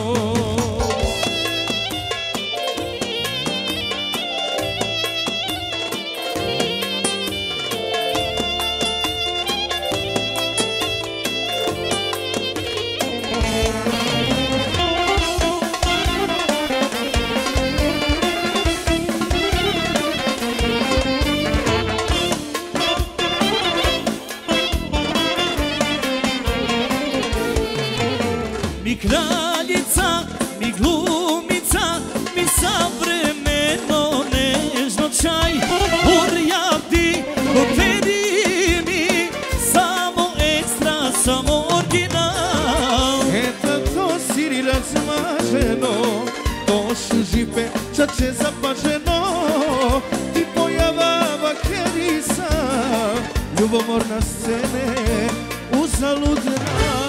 Mi kraljica, mi glumica, mi savremeno nežno čaj, urjavdi, poverini, samo ekstra, samo original. Eto to siri razmaženo, to su žipe čače zapaženo, ti pojava vaquerica, ljubomorna scene uzaludna.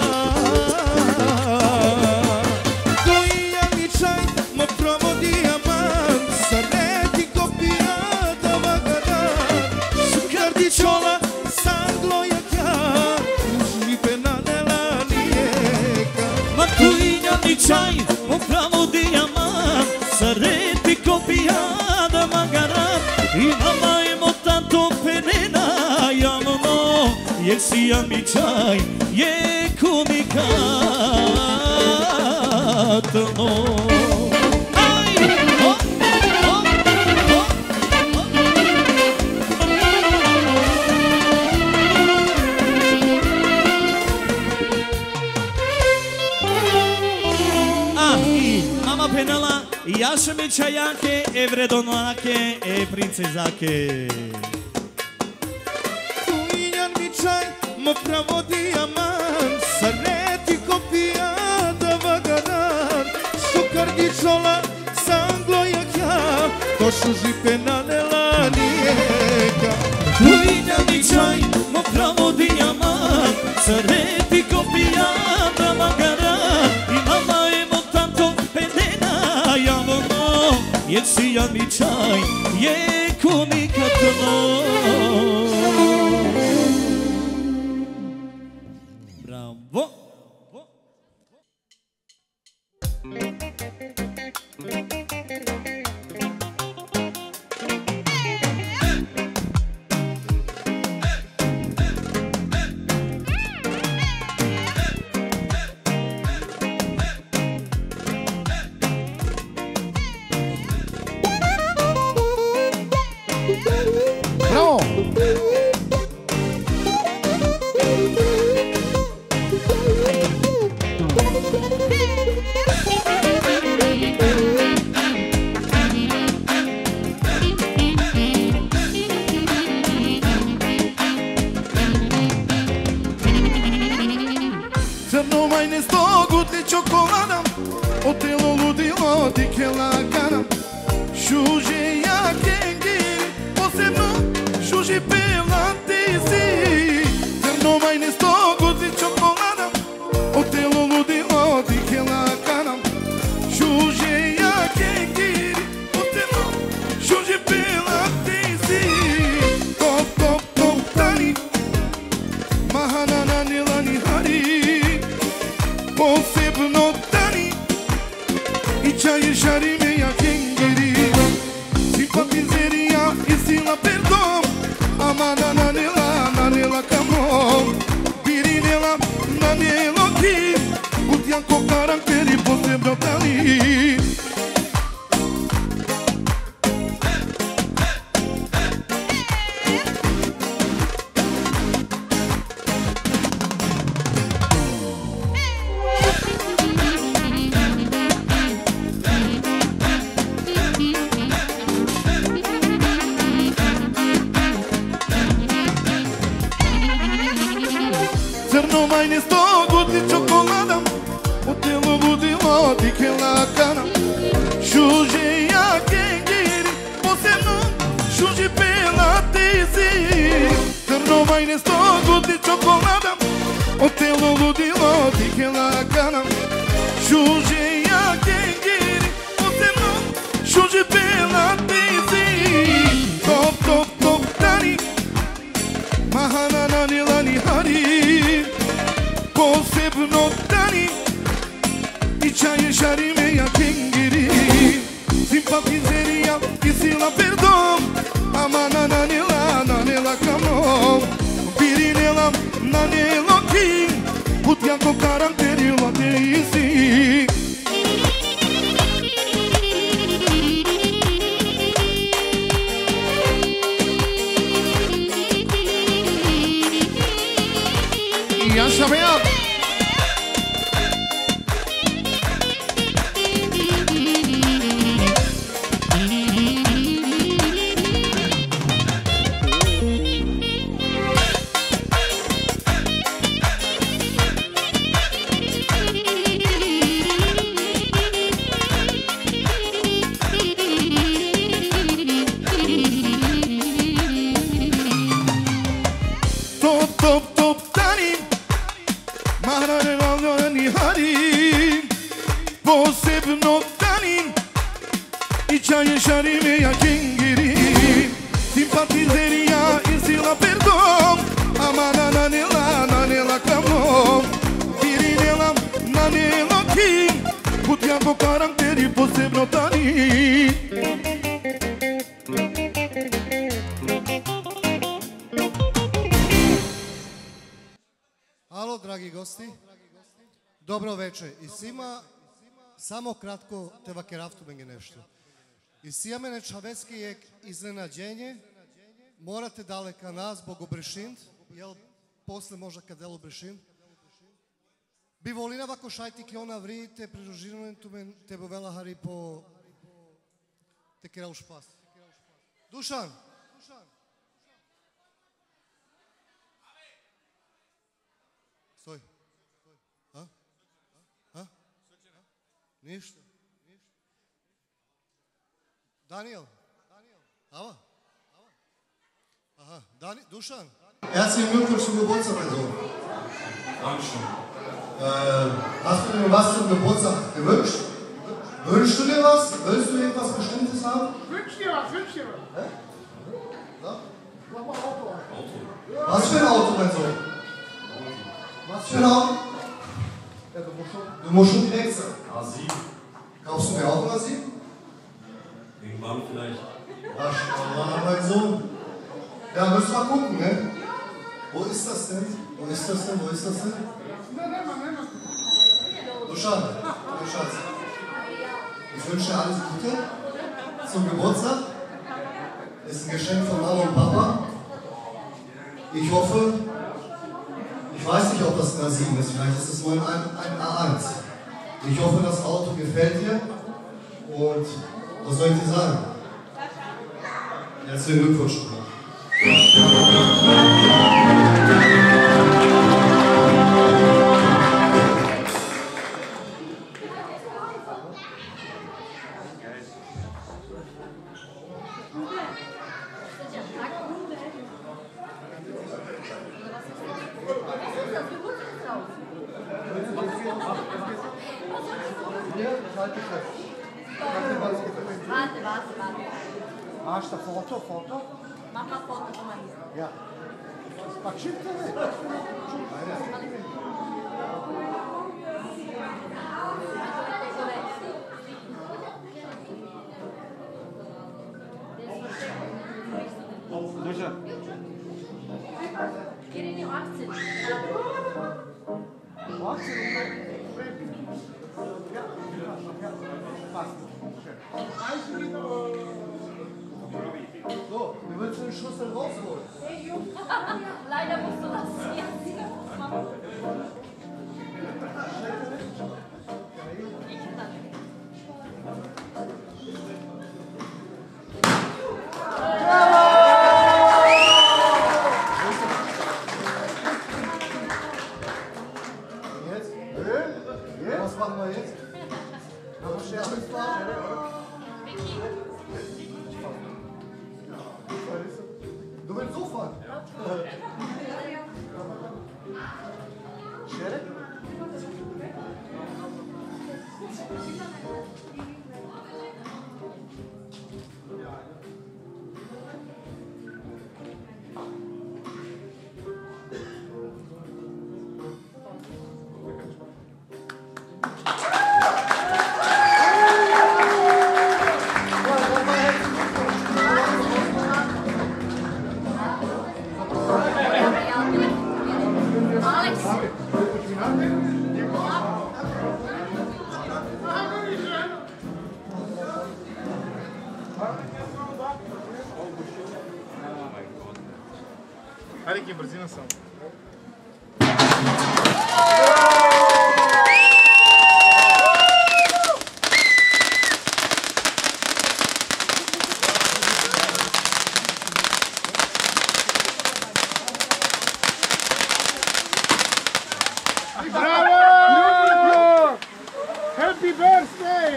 Doija mi čaj, mo promo dijamant, sa leti kopijada vagaran, sukardičola, sanglojaka, žipe nanela nijeka. Ma kuina mi čaj, mo pravo dijamant, sa leti kopijada magaran, i mama emo tanto penena javno, jer sijan mi čaj, jek unikatno. Aj, o, o, o, o. A, i mama penala, jaše mi čajake, e vredonake, e princezake. Kuinjan mi čaj, mo pravo dijamant, sa leti kopijada vagaran, sukardičola, sanglojaka, to su žipe nanela nijeka. Kuinjan mi čaj, mo pravo dijamant, sa leti kopijada magaran, i mama emo tanto penena javno, jer sijan mi čaj, jek unikatno. Bravo! Bravo! Crno majne sto gutli čokolada, otelo ludilo ti kelakana, šuže jake ngiri, posebno šuže pelate si. Crno majne sto gutli čokolada, otelo ludilo ti kelakana, šuže jake ngiri, posebno šuže pelate si. Top, top, top, tani, mahanana nilani hari, posebno tani, i čaje šarime ja kengiri. Simpatizeria e sila perdão, amada nanela, nanela camon, pirinela, nanela aqui, o tianco caractere, posebno tani. Trno mai ne sto guti čokolada, u telo budilo ti che la cana. Shuji ja kengiri, posebno shuji pela tizi. Trno mai ne sto guti čokolada, u telo budilo ti che la cana. Shuji ja kengiri, posebno shuji pela tizi. Top, top, top, dani, mahana nani lani hari. Posebno dani, i čaje šarime ja kengiri. Simpatizeria i sila perdon, amana nanela, nanela kamon. Pirinela, nanelo king, put jako karakteri late isi. Ja sam ja. Posebno dani, i čaje šarime ja kengiri. Simpatizeria i sila perdon, amana nanela, nanela kamon. Pirinela, nanelo king, put jako karakteri posebno dani. Alo, dragi gosti, dobro večer i svima. Samo kratko te vakeraftumenge nešto. I sijamene čaveski je iznenađenje, morate daleka nas, Bog obrešint, jel posle možda kad delo obrešint. Bi volina vako šajti ki ona vri, te priružirane tu men te bovela hari po te kera u špas. Dušan! Stoj. Ha? Ha? Ništa. Daniel. Ava? Aha, Dani, Dušan. Herzlichen Glückwunsch zum Geburtstag, mein Sohn. Dankeschön. Äh, hast du dir was zum Geburtstag gewünscht? Wünschst du dir was? Willst du irgendwas Bestimmtes haben? Wünsch dir was, wünsch dir was. Hä? Na? Mach mal Auto an. Auto. Was für ein Auto, mein Sohn? Was für ein Auto? Ja, du musst schon. Du musst schon direkt sein. A sieben. Kaufst du mir auch ein A sieben? Irgendwann vielleicht. Maschallah, mein Sohn. Ja, müssen wir gucken, ne? Wo ist das denn? Wo ist das denn? Wo ist das denn? Duschan, mein Schatz. Ich wünsche dir alles Gute zum Geburtstag. Ist ein Geschenk von Mama und Papa. Ich hoffe, ich weiß nicht, ob das ein A sieben ist, vielleicht ist es nur ein, ein A eins. Ich hoffe, das Auto gefällt dir und was soll ich dir sagen? Herzlichen Glückwunsch. Warte, warte, warte. Hast du ein Foto, Foto? Mach mal Foto von mir. Ja. Patrzcie to wy. Duša. Irini u akciju. U akciju? Ja, ja, passt. So, wie willst du den Schuss denn rausholen? Leider musst du das jetzt machen. Ich dann. Хайде ги бързина само. Bravo! Happy birthday!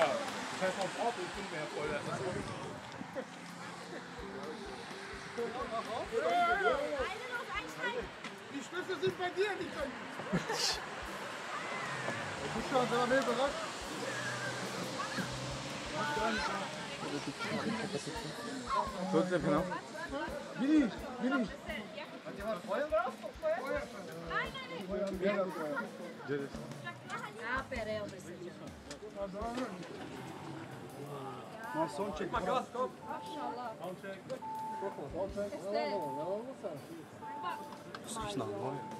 Die Schlüssel sind bei dir, die können. Bist du an der Armee bereit? So ist der genau. Willi, Willi. Hat jemand Feuer? Feuer? Ah, pereu, precisa. Não, som check. Смешно.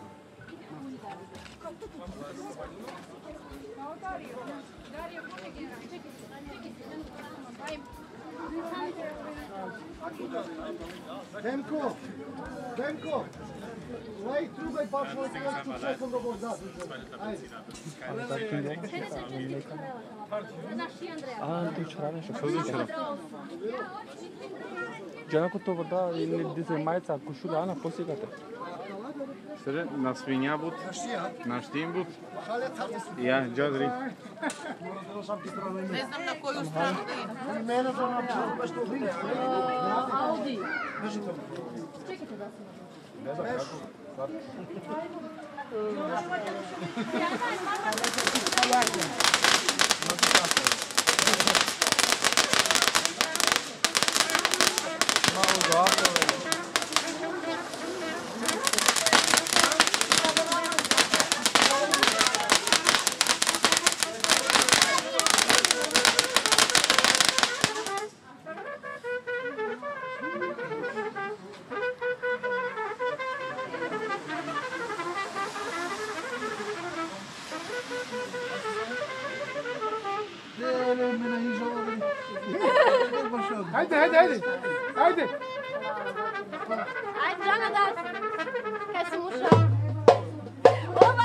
Demko, Demko, lej trubaj baš ovaj kresku čekom do Bogda. Ajde. А, ти вчера нещо. Какво вчера? Джанакото вода и не дизаймайца, кошуля, ана, посигате. Сега на свиня бут, на щин бут. Я, джадри. Ne znam na koju stranu da idem. I mene to nam baš to vidi. Audi. Čekajte da se Ne znam Haydi haydi haydi. Haydi. Ajde, Žana, da kaj si ušao. Oba!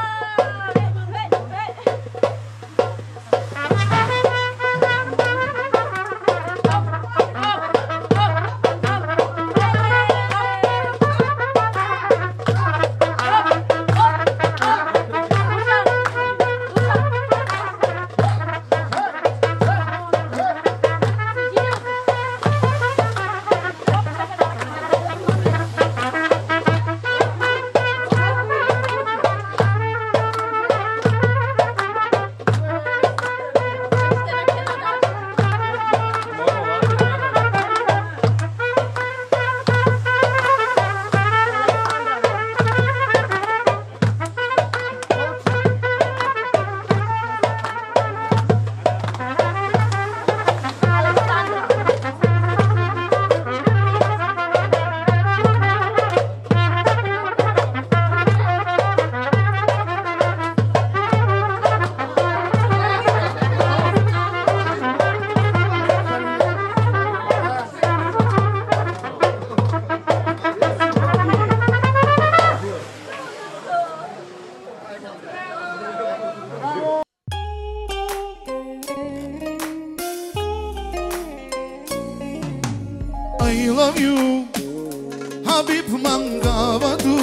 I love you, Habib Mangavatu.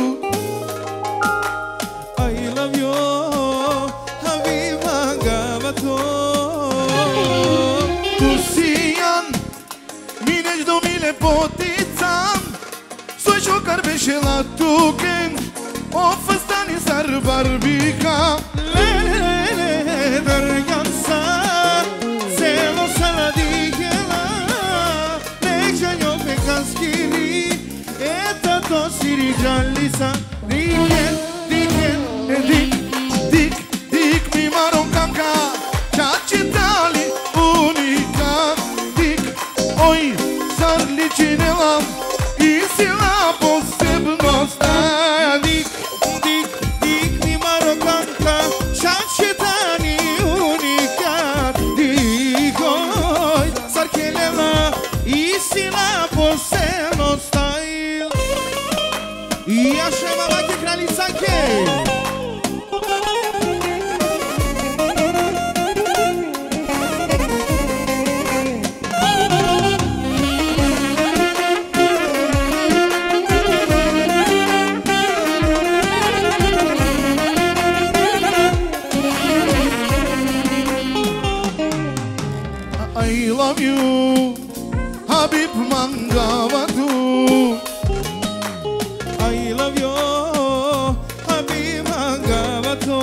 I love you, Habib Mangavatu. Tu sian, mine do mile potițam, soi jocar beșela tuken, o făstani sar barbica. Lele dargansa, selo saladikela. Kaskiri, eta to sirijalisa, diken, diken, dik, dik, dik mi maroncanca, ciacitali unica, dik, oi, sarli cinelam, isila posebnosta, dik, dik, dik mi maroncanca, ciacitali unica, dik, oi, sarchelela, isila posebnosta. mangava tu. I love you, habi mangava tu.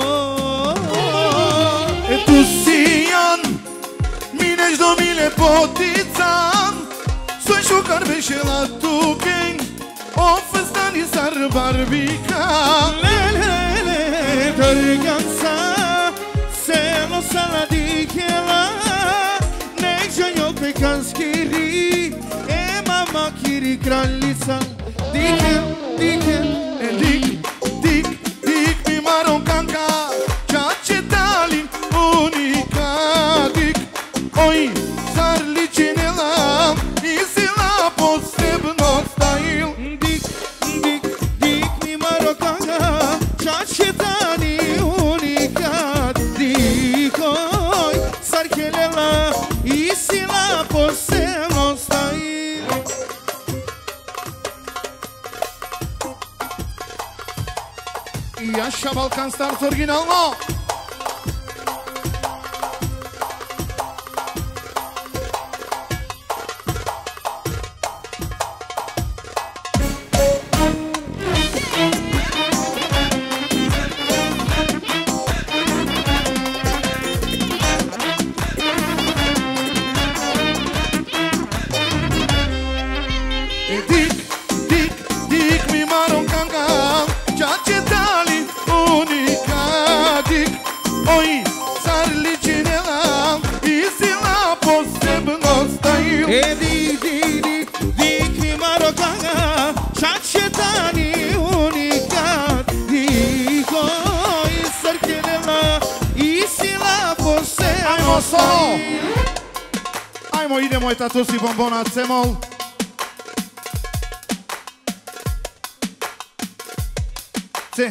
E tu sian, minești domile potițan, să-i șucar veșela tu ken, o festani sar barbica. Lele, tărganța, se lo sala di chela, nežo jo pe kanskiri, e mama kiri kraljica. Diken, diken, e dik, dik, dik mi maronkanka, qa që dalin unika. Dik, oj, sar liqinela, i sila posebno stajil. Dik, dik, dik mi maronkanka, qa që dalin unika. Dik, oj, sar kelela, i sila posebno stajil. Yaşa Balkan Stars originalno. Dik, dik, dik mi maronkanka, qa që dalin unika. Dik, oj, sar liqinela, i sila posebno stajil. E dik, dik, dik, dik mi maronkanka, qa që dalin unika. Dik, oj, sar kelela, i sila posebno Ajmo solo. stajil. Ajmo, idemo i tatusi bombona cemol. Ce?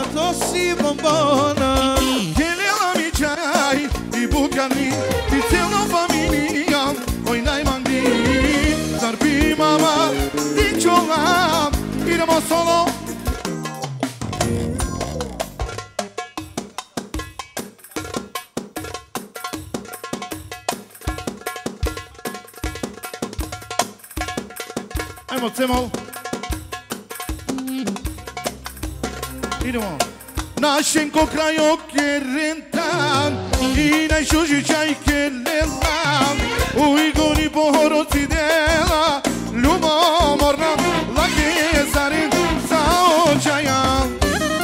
bombona. Che le amici hai, i bucani, ti Ajmo, cemol. Idemo. Našenko krajo kerentan I najšuži čaj kerelan U igoni pohoroci dela Ljubomorna lake zarin za očajan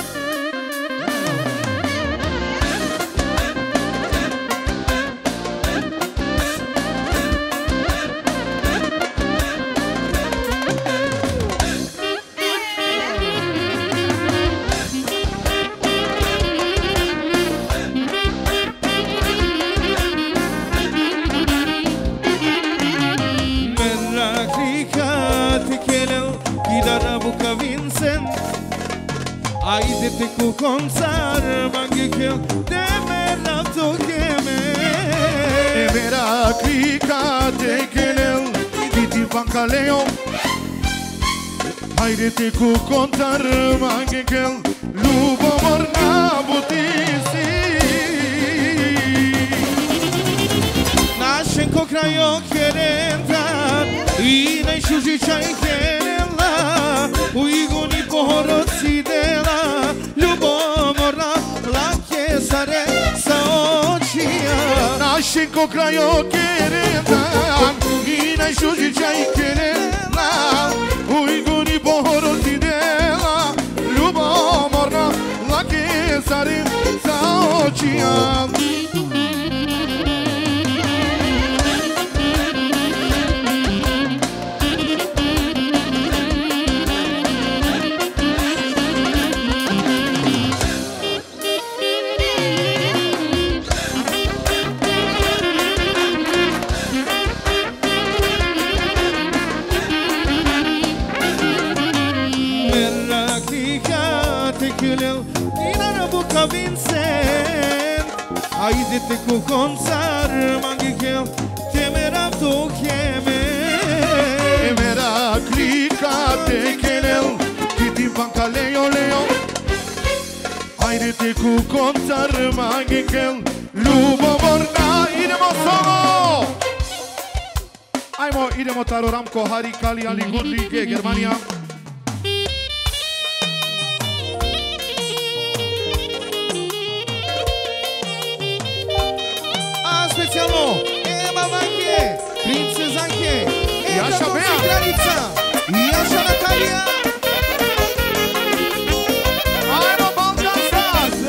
Ajde ku koncar mangikel de mera tokeme De mera krika tekelel Diti bankaleo Ajde ku koncar mangikel Ljubomorna butisi Našenko krajo kerentan I najšuži čaj kerela U igoni pohoroci dela Ljubomorna lake sare sa očija Našenko krajo kerentan I najšuži čaj kerela U igoni pohoroci dela Ljubomorna lake sare sa očija Ajde ku koncar mangikel Temera tokeme Temera krika tekelel Kiti bankaleo leo Ajde ku koncar mangikel Ljubomorna Idemo solo Ajmo, idemo Taro Ramko, Hari Kali, Ali Gudli, G, Germania Specijalno, Ema Vanke, Princezanke, Jaša Bea, Granica, Jaša Natalija. Ajmo Balkan Stars!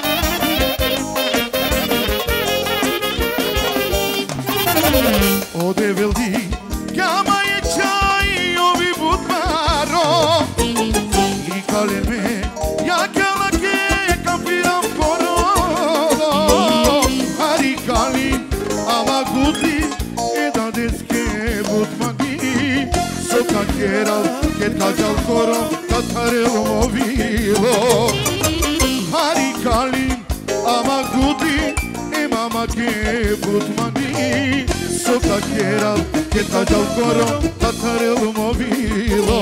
Ode veldi, kama je čaj ovi budmaro I kaleme, ja kalake kampiram porolo Hari Kali Ama gudli e da deske butmagi Soka keral ke tajal korom Tatarel movilo Hari Kali Ama gudli e mama ke butmagi Soka keral ke tajal korom Tatarel movilo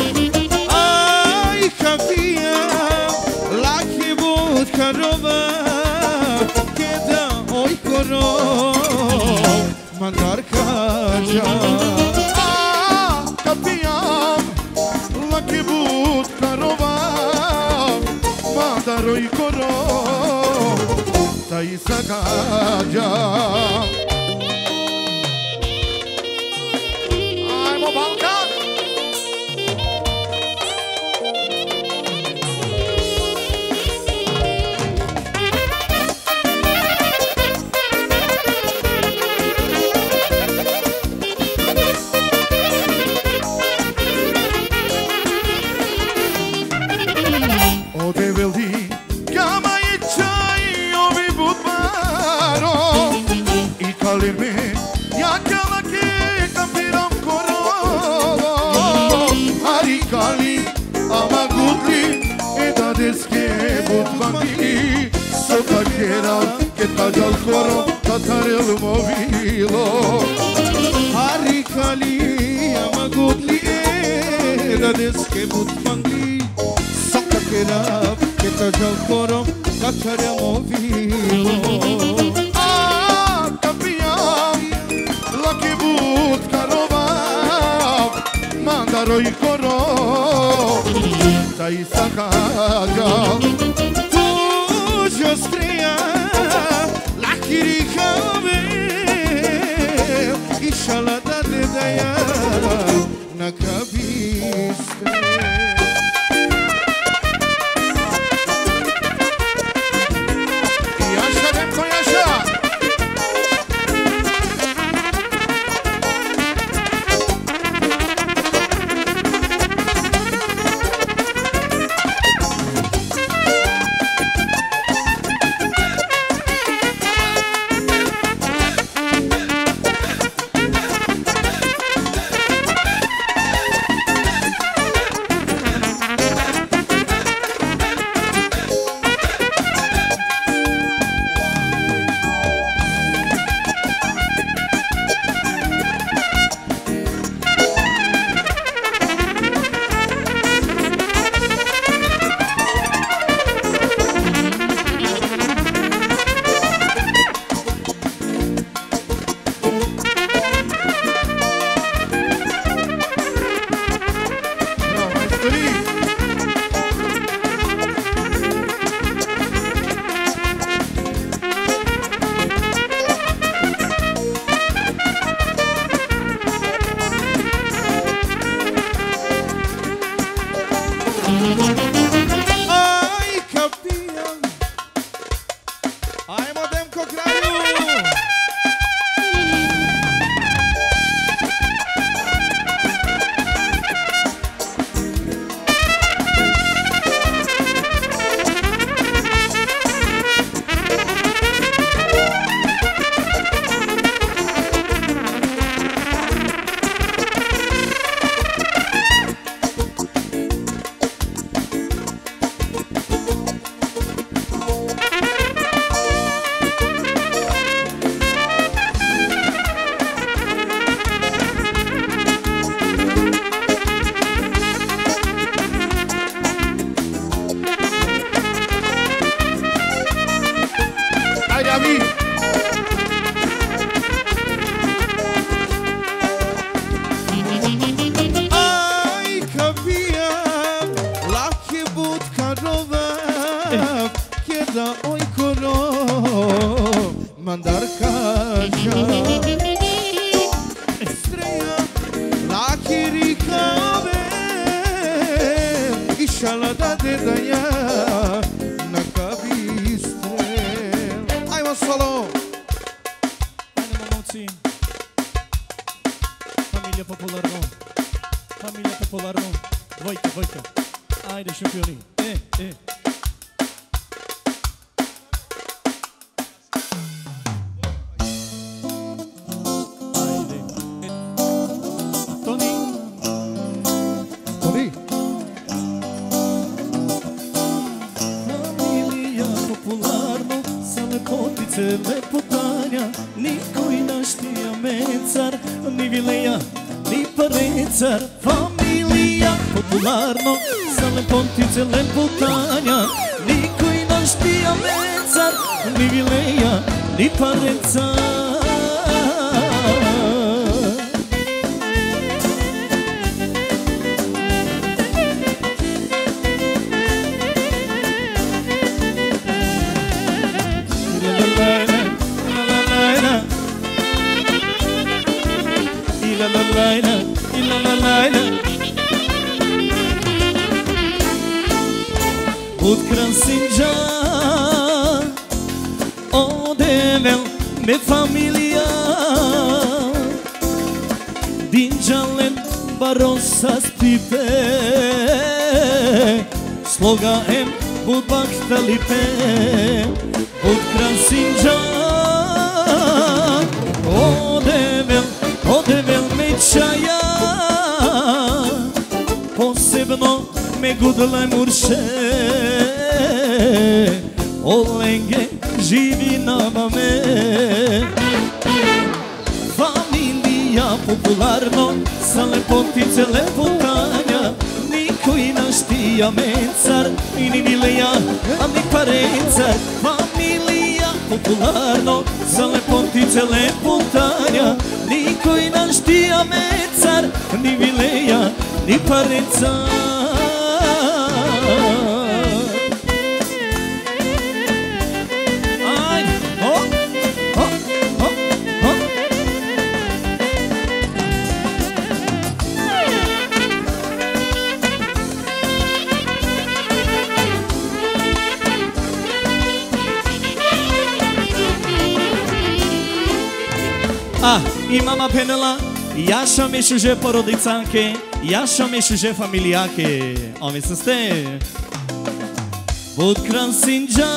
Aj kafija Laki budka roba Keda oj korom Mandar kađa A kad pijam Laki bud karova Mandaro i koro Ta i sagađa Ajmo Balkan Ode veldi, kama je čaj ovi budmaro I kalime, ja kalake kampiram korolo Hari Kali, ama gudli, e da deske budmagi Soka keral, ke tajal koro, tatarel movilo Hari Kali, ama gudli, e da deske budmagi Kerab, che tajal korom, tatarel movilo A capiam, laki bud karova Mandar Roi coro Tai sakaga Tu jostria La kirikave Inshallah da de daya Na kabiste Yaşa Demko yaşa Sloga em budbak talipe Od Krasinđan Odevel, odevel me čaja Posebno me gudle murše Olenge živi na mame Familija popularno Sa lepotice lepotanja Koji naš tija mencar I ni mileja, a ni parencar Familija popularno Za lepotice lepotanja Niko i naš tija mencar Ni mileja, ni parenca. Ajde, o, o, o, o. A, i mama Penela, ja sam još že porodicanke, ja sam još že familijake. Ovi sam ste Pod Kransinđa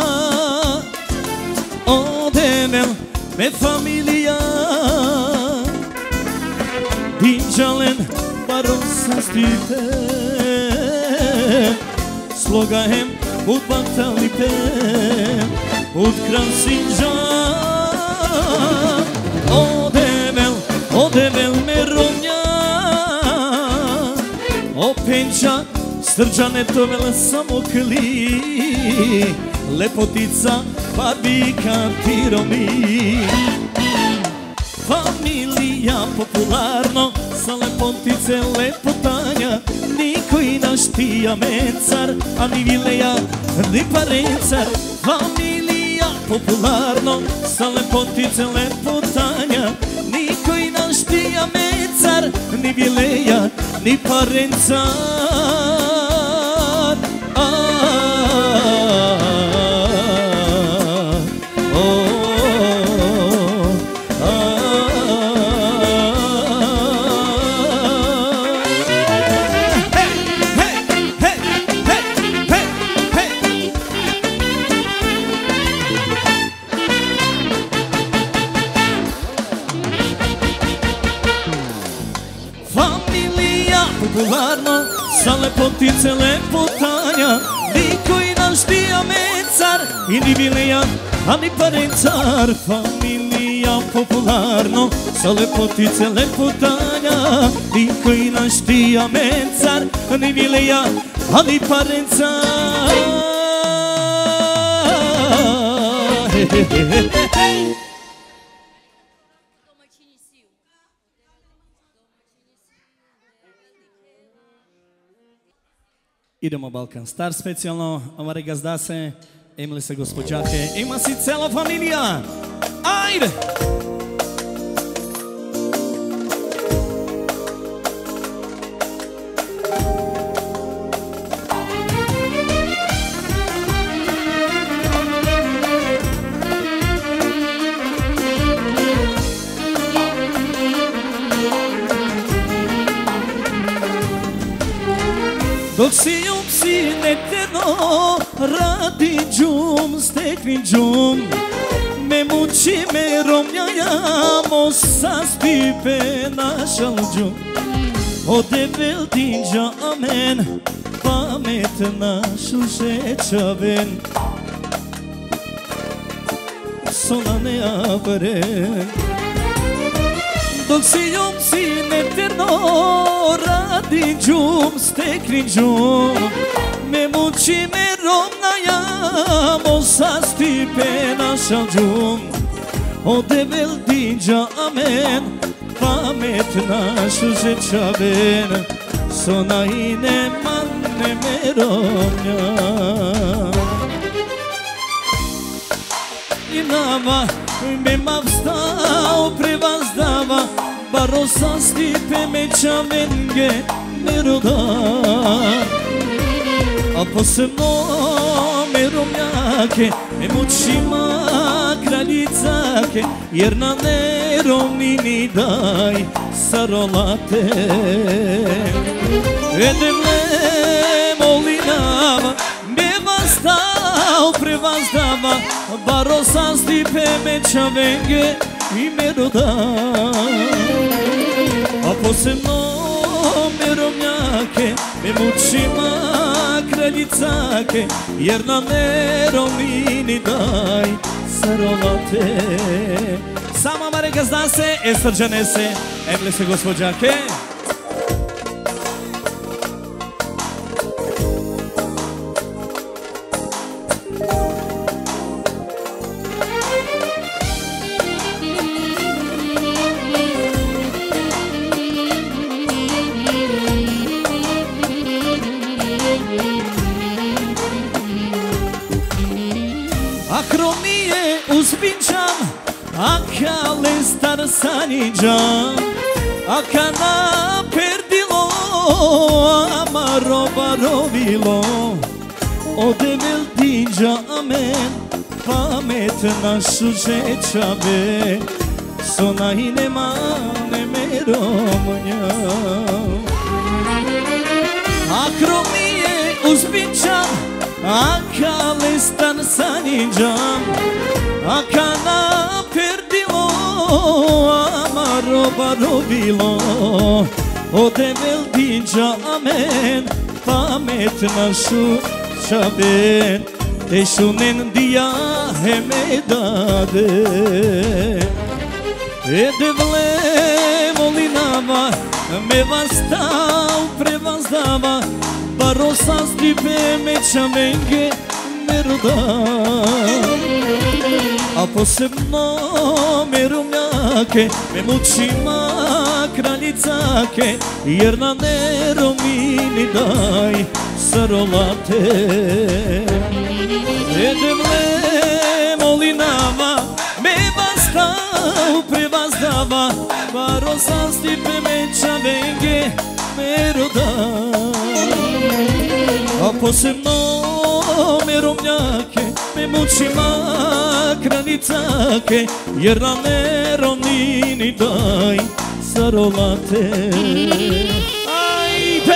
Odemel me familija Dinđalen baron sa stipe Slogahem pod batalite Pod Kransinđa Odemel, odemel me romnja Openča, srđane to vele samo kli Lepotica, barbika ti romi Familija popularno, sa lepotice lepotanja Niko i naš tija mencar, a ni vileja, ni parencar Familija popularno, sa lepotice lepotanja Niko i naš tija mencar, ni vileja, ni parencar. A, o, a, hej, hej, hej, hej, hej. Familija popularno, sa lepotice lepotanja Niko i naš tija mencar, i ni vileja, a ni parencar Familija popularno, sa lepotice lepotanja Niko i naš tija mencar, ni vileja, a ni parencar. He, he, he, he, he. Idemo Balkan Star specijalno, Amare gazdase, imali se gospođake, ima si cela familija, ajde! Dok si jum si neteno, radi džum, stekni džum Me muči me romljajamo, sa stipe našal džum Ode vel dinđa amen, pamet našu šečaven Sona ne abren Dok si jum si neterno, radi džum, stekni džum Me muči me romnajamo, sa stipe našal džum Ode vel dinđa amen, pamet našu žečaven Sona i ne manne me romnja I nama me mav stao prevazdava Baro sa stipe me čavenge me roda A posebno me romljake me mučima kraljicake Jer na nerovnini daj sarolate Edemle molinama me vastao prevazdava Baro sa stipe me čavenge i me roda A posebno me romljake me mučima kraljicake Jer na nerovnini daj sarovate Sama Amare gazdase, e srđane se, emle se gospođake sanija Akana perdilo Amaro barovilo Ode veldiđa amen Pamet našu žečave Sona i nema nemeromnja Akromije uzbičam Akalestan sanijam Akana perdilo Amaro barovilo Ode veldiđa amen Pamet našu čaben Teşunen diya hemedade Edevle volinava Me vastau prevazdava Barosa stipe me čamenge meroda A posebno me rumljake Me mučima kraljicake Jer na neromini daj sarolate Edevle molinava Me vastau prevazdava Barosa stipe me čamenge meroda A posebno me romnjake Me mučima kraljicake Jer na nerovnini daj sarolate Ajde!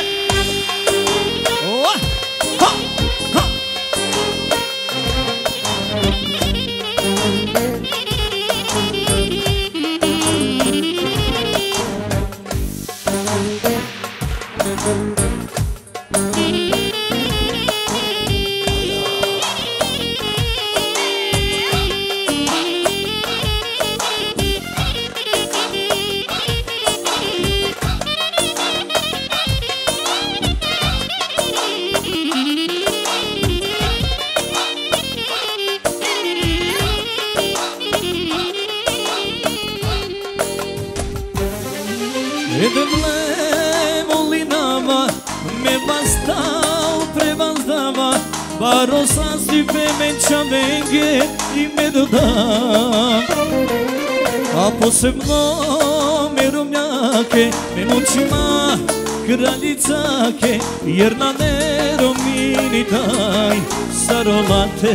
Edevle volinava Me vastau prevazdava Barosa stipe me čamenge I me doda A posebno me romnjake Me mučima kraljicake Jer na neromini daj sarolate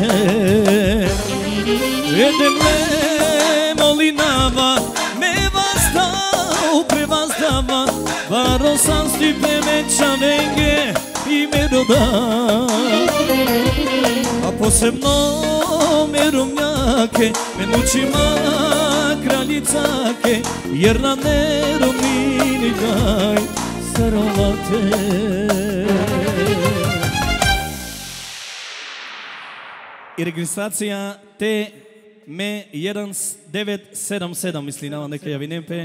Edevle molinava Me vastau prevazdava Barosa stipe me čamenge I me doda A posebno me romnjake Me mučima kraljicake Jer na neromini daj sarolate I registracija T M jedan devet sedam sedam Misli nama neka javinempe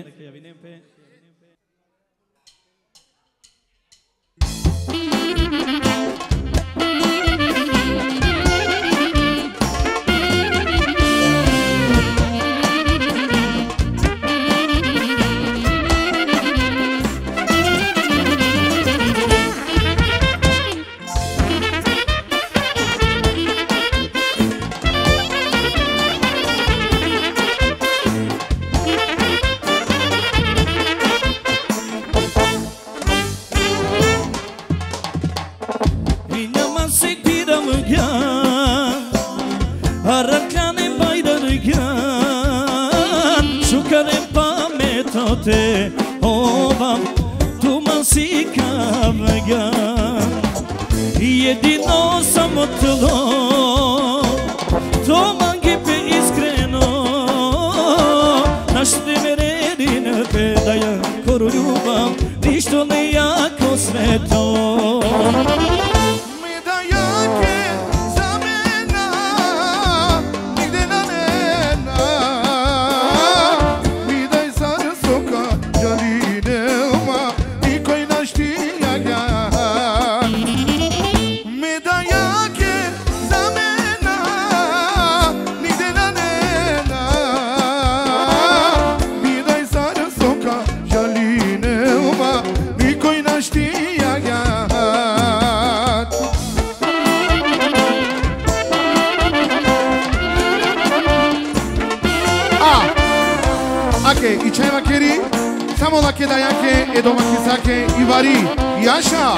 Te ovam tumansi kavgan Jedino samo tlo Toman gibi iskreno Naš neveredin pedaja koru ljubav Ništo ne jako sve to Jaline uma, niko i našti ja ja i čaj vakeri, samo lake dajake, e domaki sake i vari. Jaša!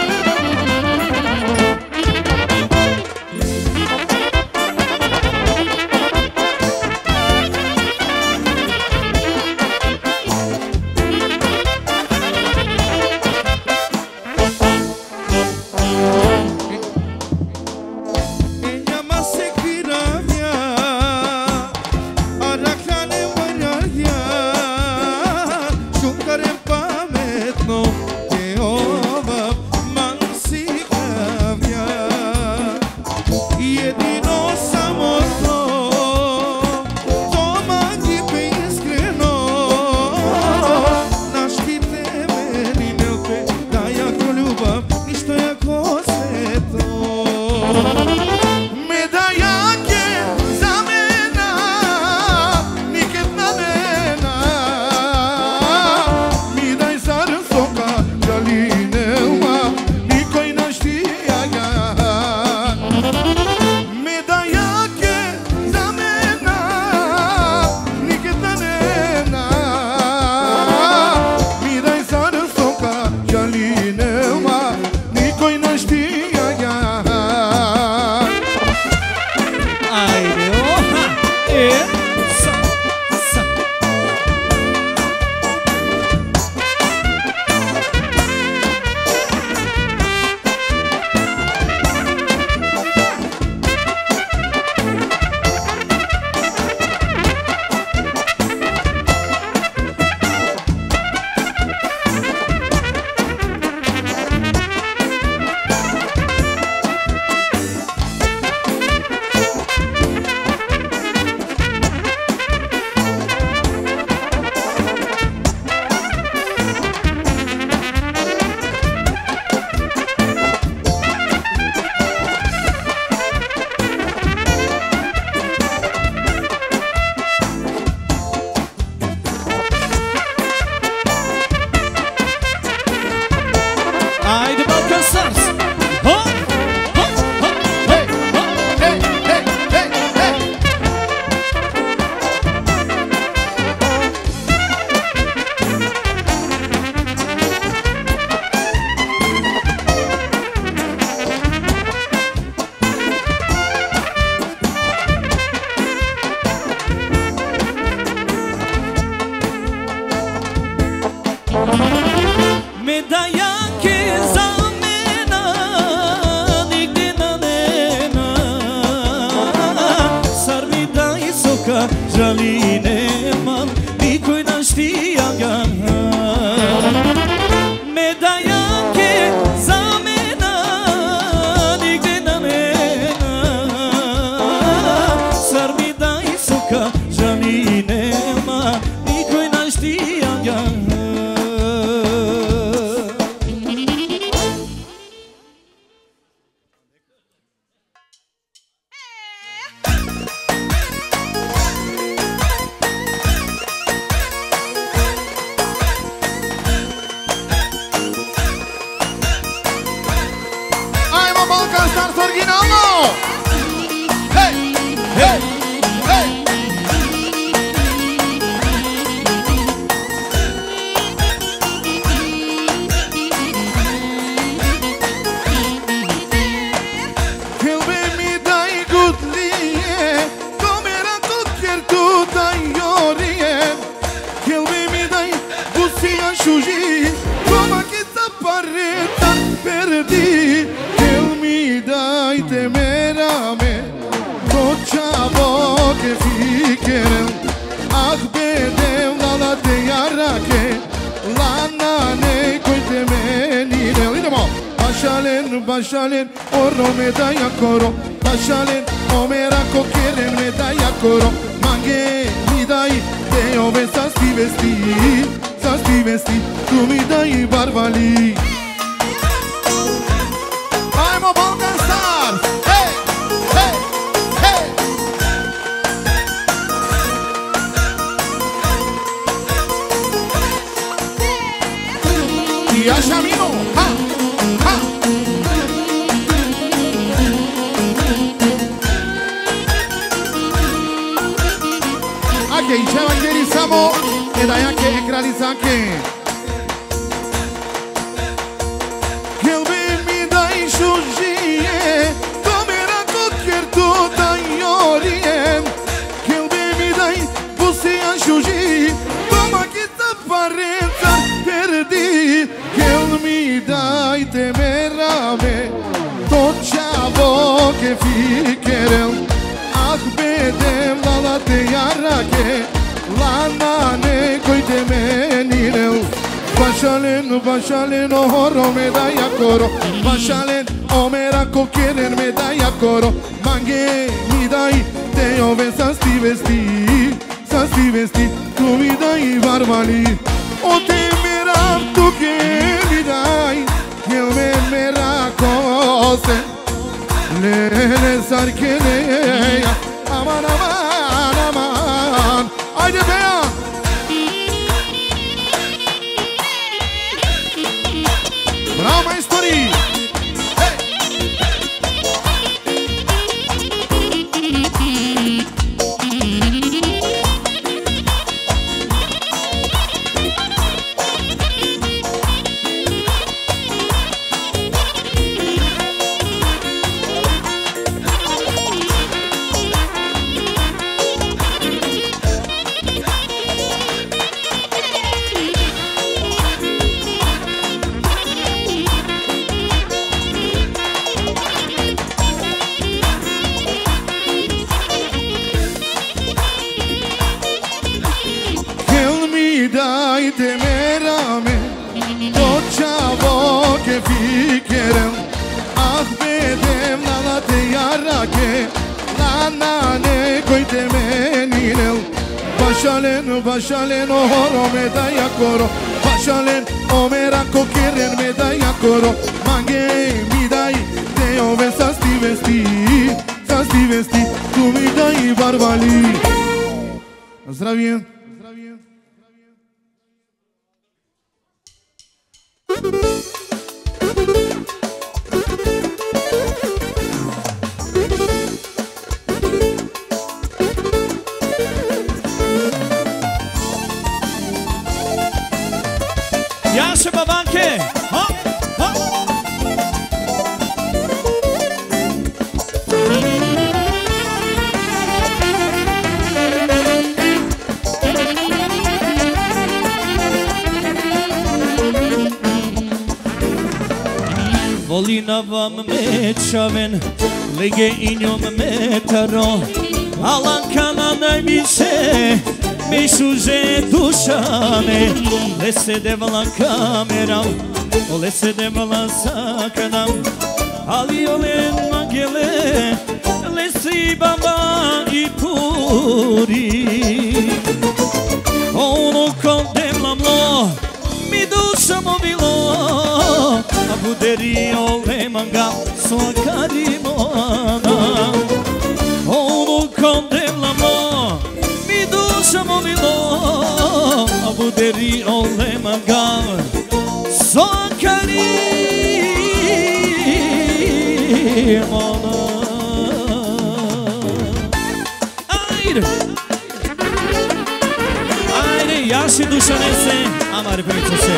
Başalen, oro medaya koro. Başalen, omera kokeren medaya koro. Mange mi dai, te ove sa sti vesti, sa sti vesti, tu mi dai barbali. I'm a Balkan star. Hey, hey, hey. Y allá mismo, ha, ha. Ok, c'è anche il Samo e da Dajaké, kralizáky. Kelbe mi daj šužije, kamera koker to daj jorije. Kelbe mi daj busija šuži, toma kita parenca perdi. Kel mi daj te merave, to čavo ke fikerel. Ah bedem lala te jarake, lana nekoj te menirel. Başalen, başalen o horo me da yakoro. Başalen o merako keren me da yakoro. Mange mi dai te ove sa sti vesti, sa sti vesti, tu mi dai varvali. O te meram tu ke mi dai, el me merako se. Lele sarkeleya, aman aman aman. Haydi beyan. Bravo, maestri! Hey! Dai te merame, to čavo ke fikerem. Ah bedem lala te jarake, lana nekoj te menirel. Başalen, başalen o horo me da yakoro. Başalen o merako keren me da yakoro. Mange mi dai te ove sa sti vesti, sa sti vesti, tu mi dai varvali. Zdravie. Jaše babanke, ha, ha. Volina vam me čaven, lege i njom me taro. Alankana najviše mi šuže dušane. Lese devala kameram, lese devala sakanam. Ali olen magele, lesi baba i puri. Ono ko demlamlo, mi duša mo bilo. A buderi ole manga, soakari moana. Ono ko demlamlo, mi duša mo bilo. A buderi ole manga, soakari moana. Ajde! Ajde, jaši duša nese, amare primicu se.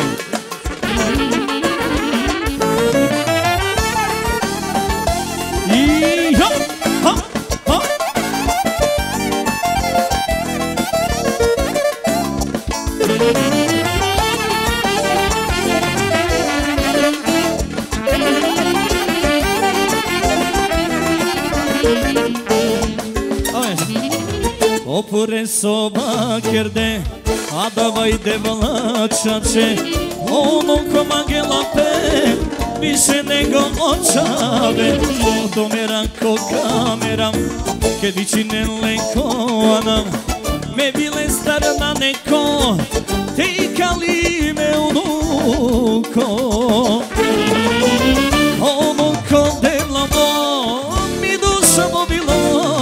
Opure soba kerde, a davaj devala čače. Ono ko magela pe, više nego očave. Domera ko kameram, kedići ne leko anam. Me bile starana neko, te kali me unuko. Ono ko devlamo, mi duša mo bilo.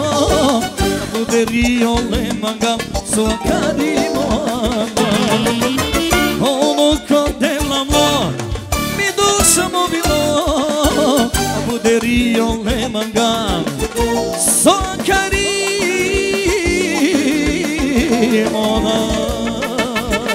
Buderi ole manga, soakari moana. Ono ko devlamo, mi duša mo bilo. Buderi ole manga, soakari moana.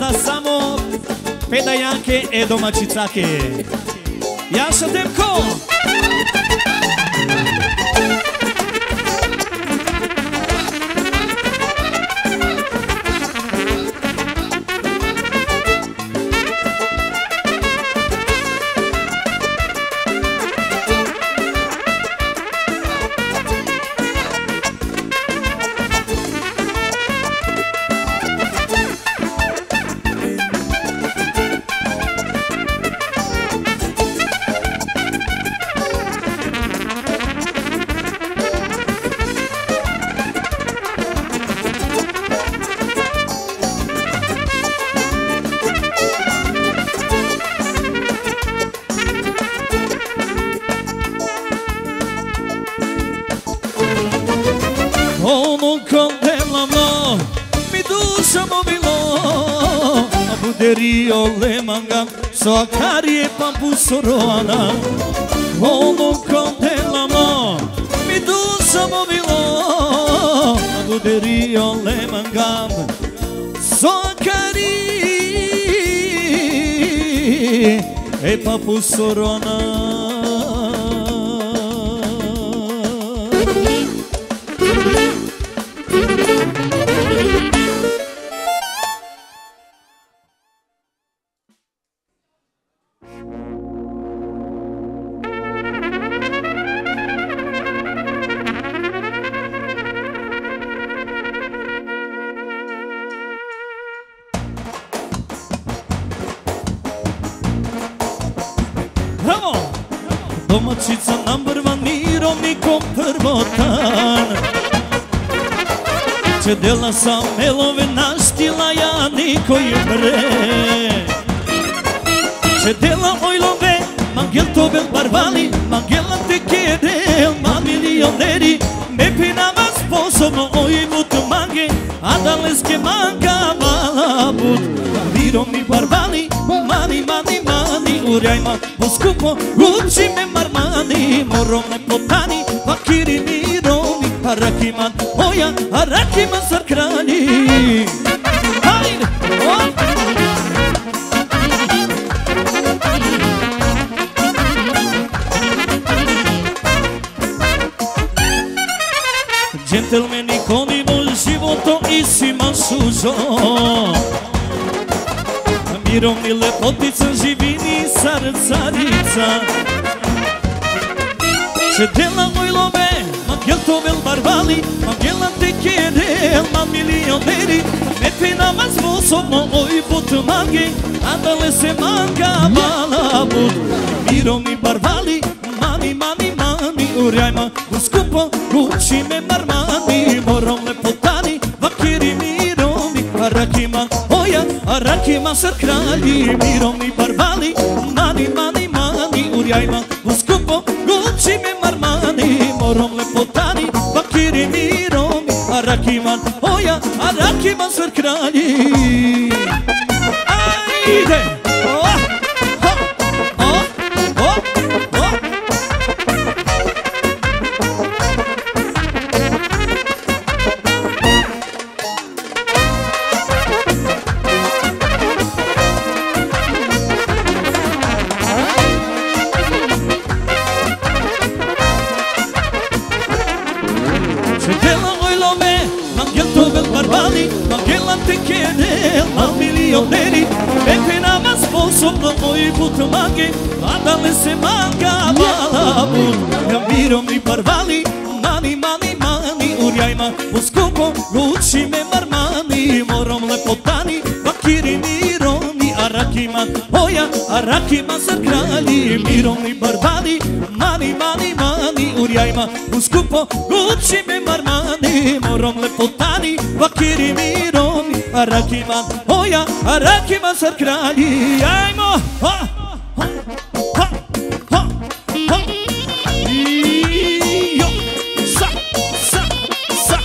sada samo pedajake e domaćicake. Jaša Demko! Ono condellamno mi duša mobilo Buderio le mangam so carie pampusoroana Ono condellamno mi duša mobilo Buderio le mangam so carie e pampusoroana Domaćica number one mirovnikom prvotan Če dela sam melove naštila ja nikoj bre Če dela ojlove mangel tobel barvali Mangela te kedel ma milioneri Me pinava sposobno ojibut mange A da leske manga mala bud Mirovni barvali mani mani mani Urjajma poskupo Gucci me marmani Moromne potani Vakiri mirovni Harakiman moja Harakiman sar kralji Hajde Džentelmeni konimo životo i sima sužo Mirovni lepotica živini car carica Če dela ojlove Mangel tovel barvali Mangela te kedel ma milioneri Me pinava sposobno oj put mange A da le se manga mala bud Mirovni barvali Mani mani mani Urjajma uskupo Gucci me marmani Morom lepotani Vakiri mirovni Harakiman oja Harakiman sar kralji Mirovni barvali Mani mani mani Urjajma uskupo Gucci me marmani Morom lepotani Vakiri mirovni Harakiman oja Harakiman sar kralji Ajde oh, oh, oh, oh, oh. Mangela te kedel ma milioneri Me pinava sposobno oj put mange A da le se manga mala bud Mirovni barvali Mani mani mani Urjajma uskupo Gucci me marmani Morom lepotani Vakiri mirovni Harakiman oja Harakiman sar kralji Mirovni barvali Mani mani mani Urjajma uskupo Gucci me marmani Morom lepotani Vakiri mirovni Harakiman oja Harakiman sar kralji Ajmo ha, ha, ha, ha, ha. Jo, sa, sa, sa.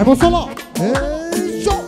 Ajmo solo! Ej, šo!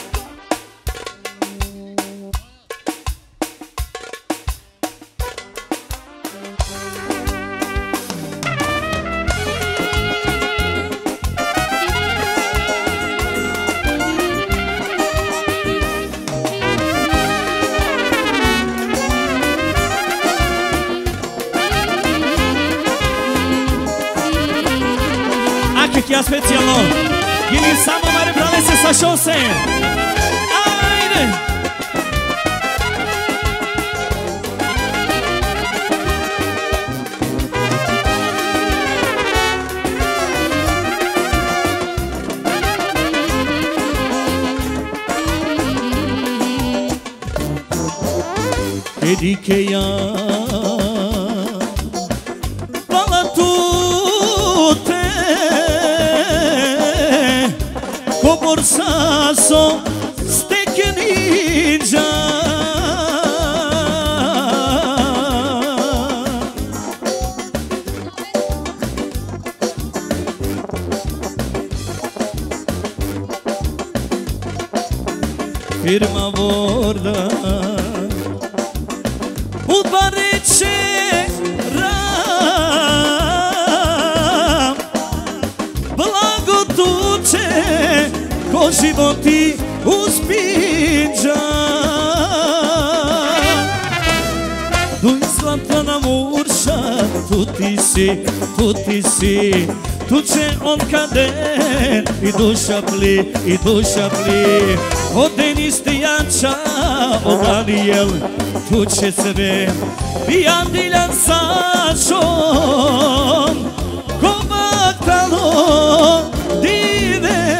Aqui specijalno ili samo mare brale se sa šose. Ajde! Vedi che ja pala tutte ko borsaso stekeniđa. Firma vorda udvareće ram, blago tuče ko životi uspinđa. Duj zlatana murša, tu ti si, tu ti si, tu će on kaden i duša pli, i duša pli. Od Denis Stijanča, od Daniel, tu će sve Bijan Diljan Sašom, ko baktalo dive.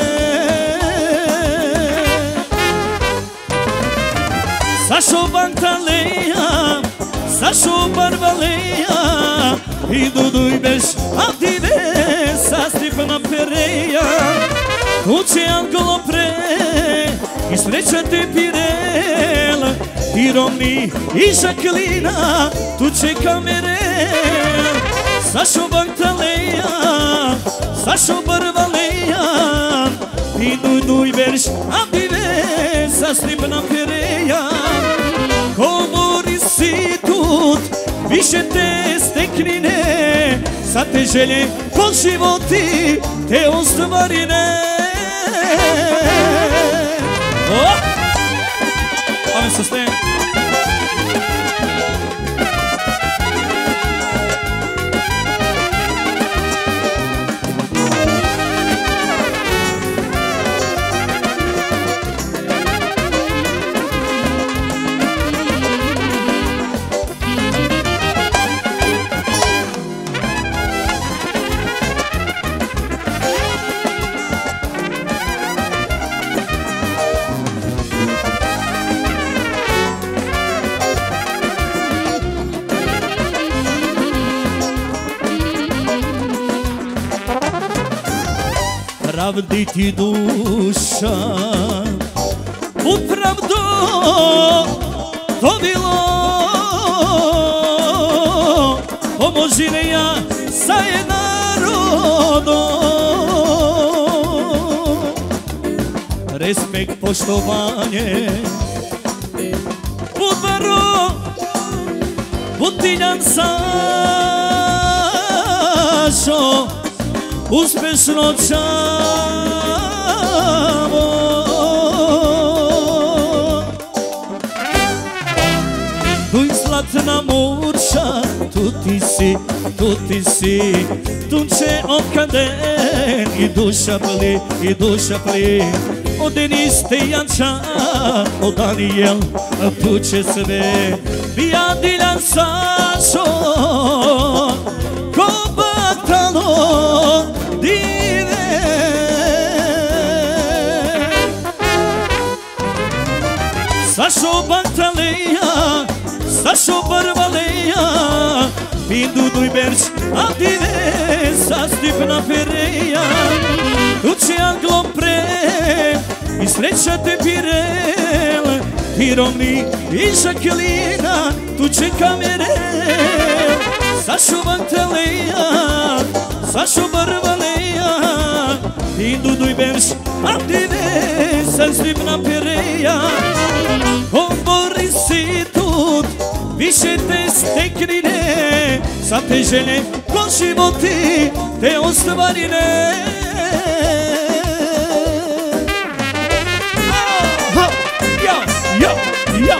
Sašo Bantaleja, Sašo Barbaleja, i Duduj Beš Avdive, sa Stipana Pereja. Tu će Angolo pre, i sreća te Pirel, i Romni i Žaklina, tu će Kamere. Sašo Bantaleja, Sašo Barbaleja, i Duduj Beš Avdive, sa Stipana Pereja. Komori si tut, više te steknine, sa te želje po životi te ostvarine. Oh! Ome se ste. Pravdi ti duša u pravdu dobilo, pomoži ne ja sa je narodom. Respekt, poštovanje, Budvaro, Butiljan Sašo, uspešno čavo. Duj zlatna murša, tu ti si, tu ti si, tu će okaden i duša pli, i duša pli. Od Denis Stijanča, od Daniel, tu će sve Bijan Diljan Sašo, ko baktalo dive. Sašo Bantaleja, Sašo Barbaleja, i Duduj Beš Avdive, sa Stipana Pereja. Tu će Anglo pre, i sreća te Pirel, i Romni i Žaklina, tu će Kamere. Sašo Bantaleja, Sašo Barbaleja, Indo do berço a tine sa slipna pereja Obori si tut više te steknine Sa te želje ko životi te ostvarine Ja, ja, ja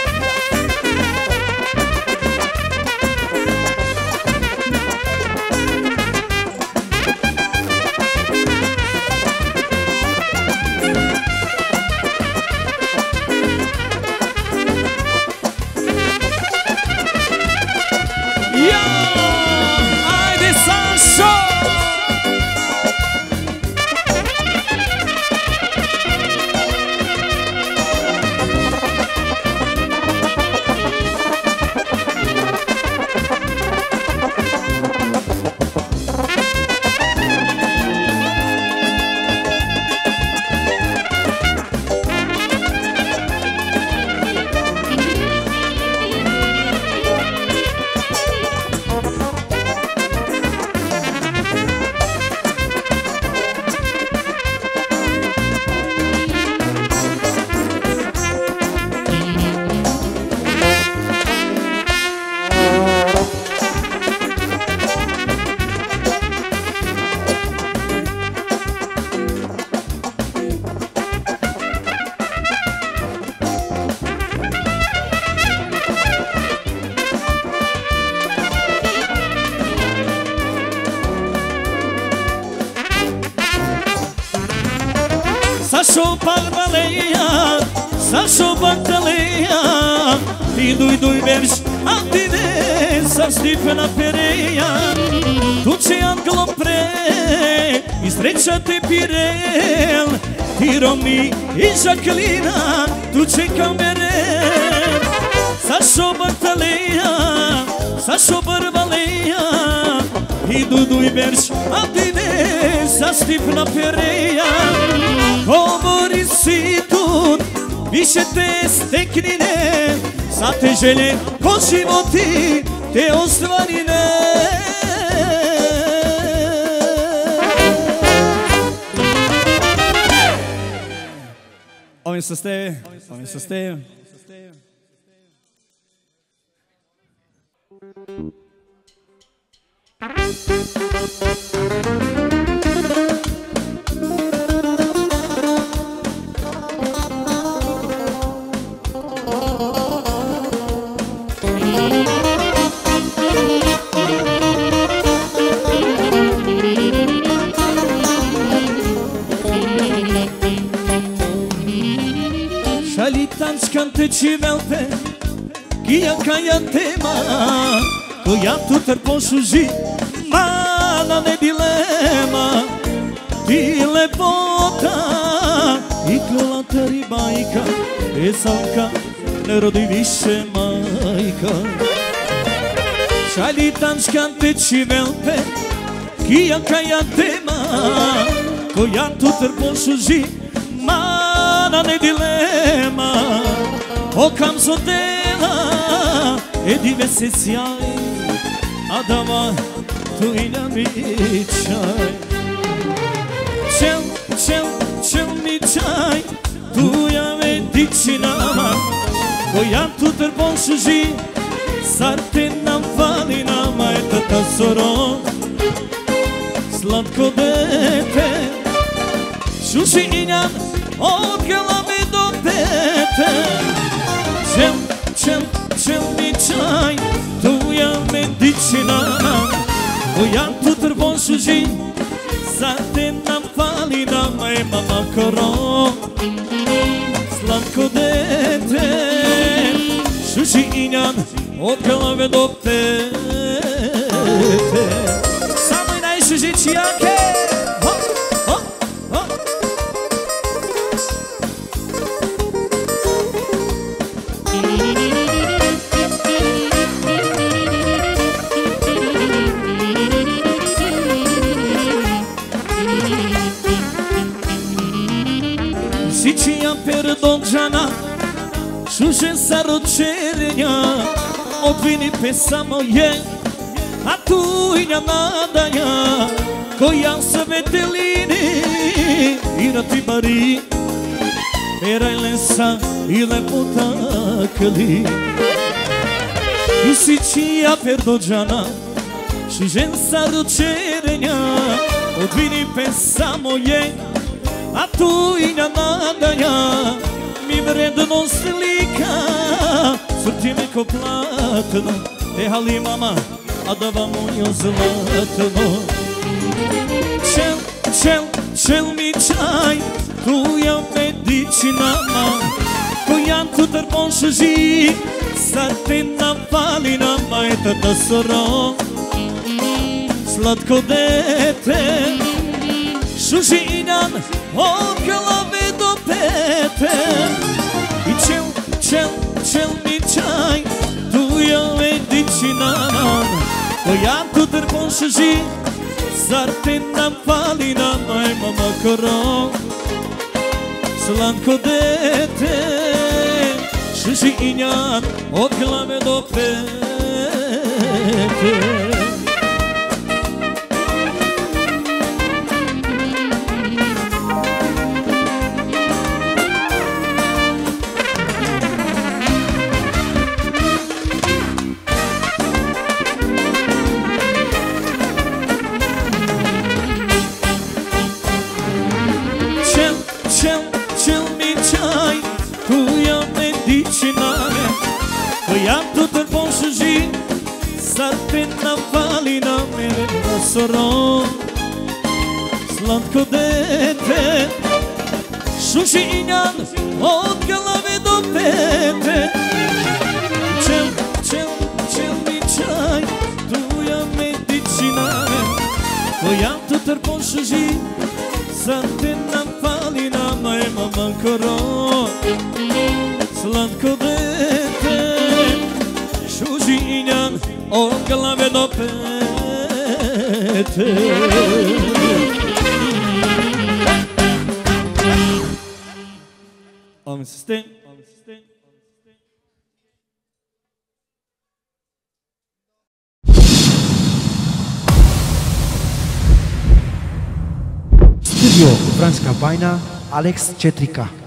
Sašo parvaleja, sašo baktaleja Idu idu i verš, a ti ne sa Stipena Pereja Tu će anglo pre, i sreća te Pirel Ti Romi i Žaklina, tu čeka mere Sašo baktaleja, sašo parvaleja Idu idu i verš, a ti ne sa Stipena Pereja Govori si tu, više te steknine Sa te želje ko životi te ostvarine Ovim sa ste, ovim sa ste Шалитанчканте чивелте, кия кая тема, която търпошужи, мана не дилема, ти лепота и колата рибайка, е салка, не роди више майка. Шалитанчканте чивелте, кия кая тема, която търпошужи, Mana ne dilema, o kam zodela, e dive se sjaj, a dama tu i na mi čaj. Čel, čel, čel mi čaj, tu ja me diči nama, koja tu trpon suži, zar te nam fali nama, e tata soro, slatko dete, suši i njam, od glave do pete Čel, čel, čel mi čaj, tuja medicina Koja tu trpon suži, zar te nam fali nama je mama koro Slatko dete, suši i njan, od glave do pete Samo i najsuži čijake Perdonjana, šuže za ročerenja, od vini pesama je, a tu i na nadaja koja se veteline i na ti bari era i lesa i lepota căli i si cia perdođana și žensa ručerenja odvini pesa moje a tu i na nadaja mi vredno slika srti me ko platno e hali mama a da vam mojo zlatno čel, čel, čel mi čaj tuja medicinama koja tu trpoše ži sad te napali nama eto da soro slatko dete šužinjan od glave do pete i čel, čel, čel mi čaj tuja medicinama koja tu trpoše ži zar te napali nama je mama koro slatko dete šužinjan od glave do pete ja tu trpoše ži sad te napali na mene na soro slatko dete šužinjan od glave do pete čel, čel, čel mi čaj tuja medicina koja tu trpoše ži sad te napali na mene mama koro slatko dete šužinjan od glave do pete Om sistem Studio Vranjska bajna, Alex Četrika.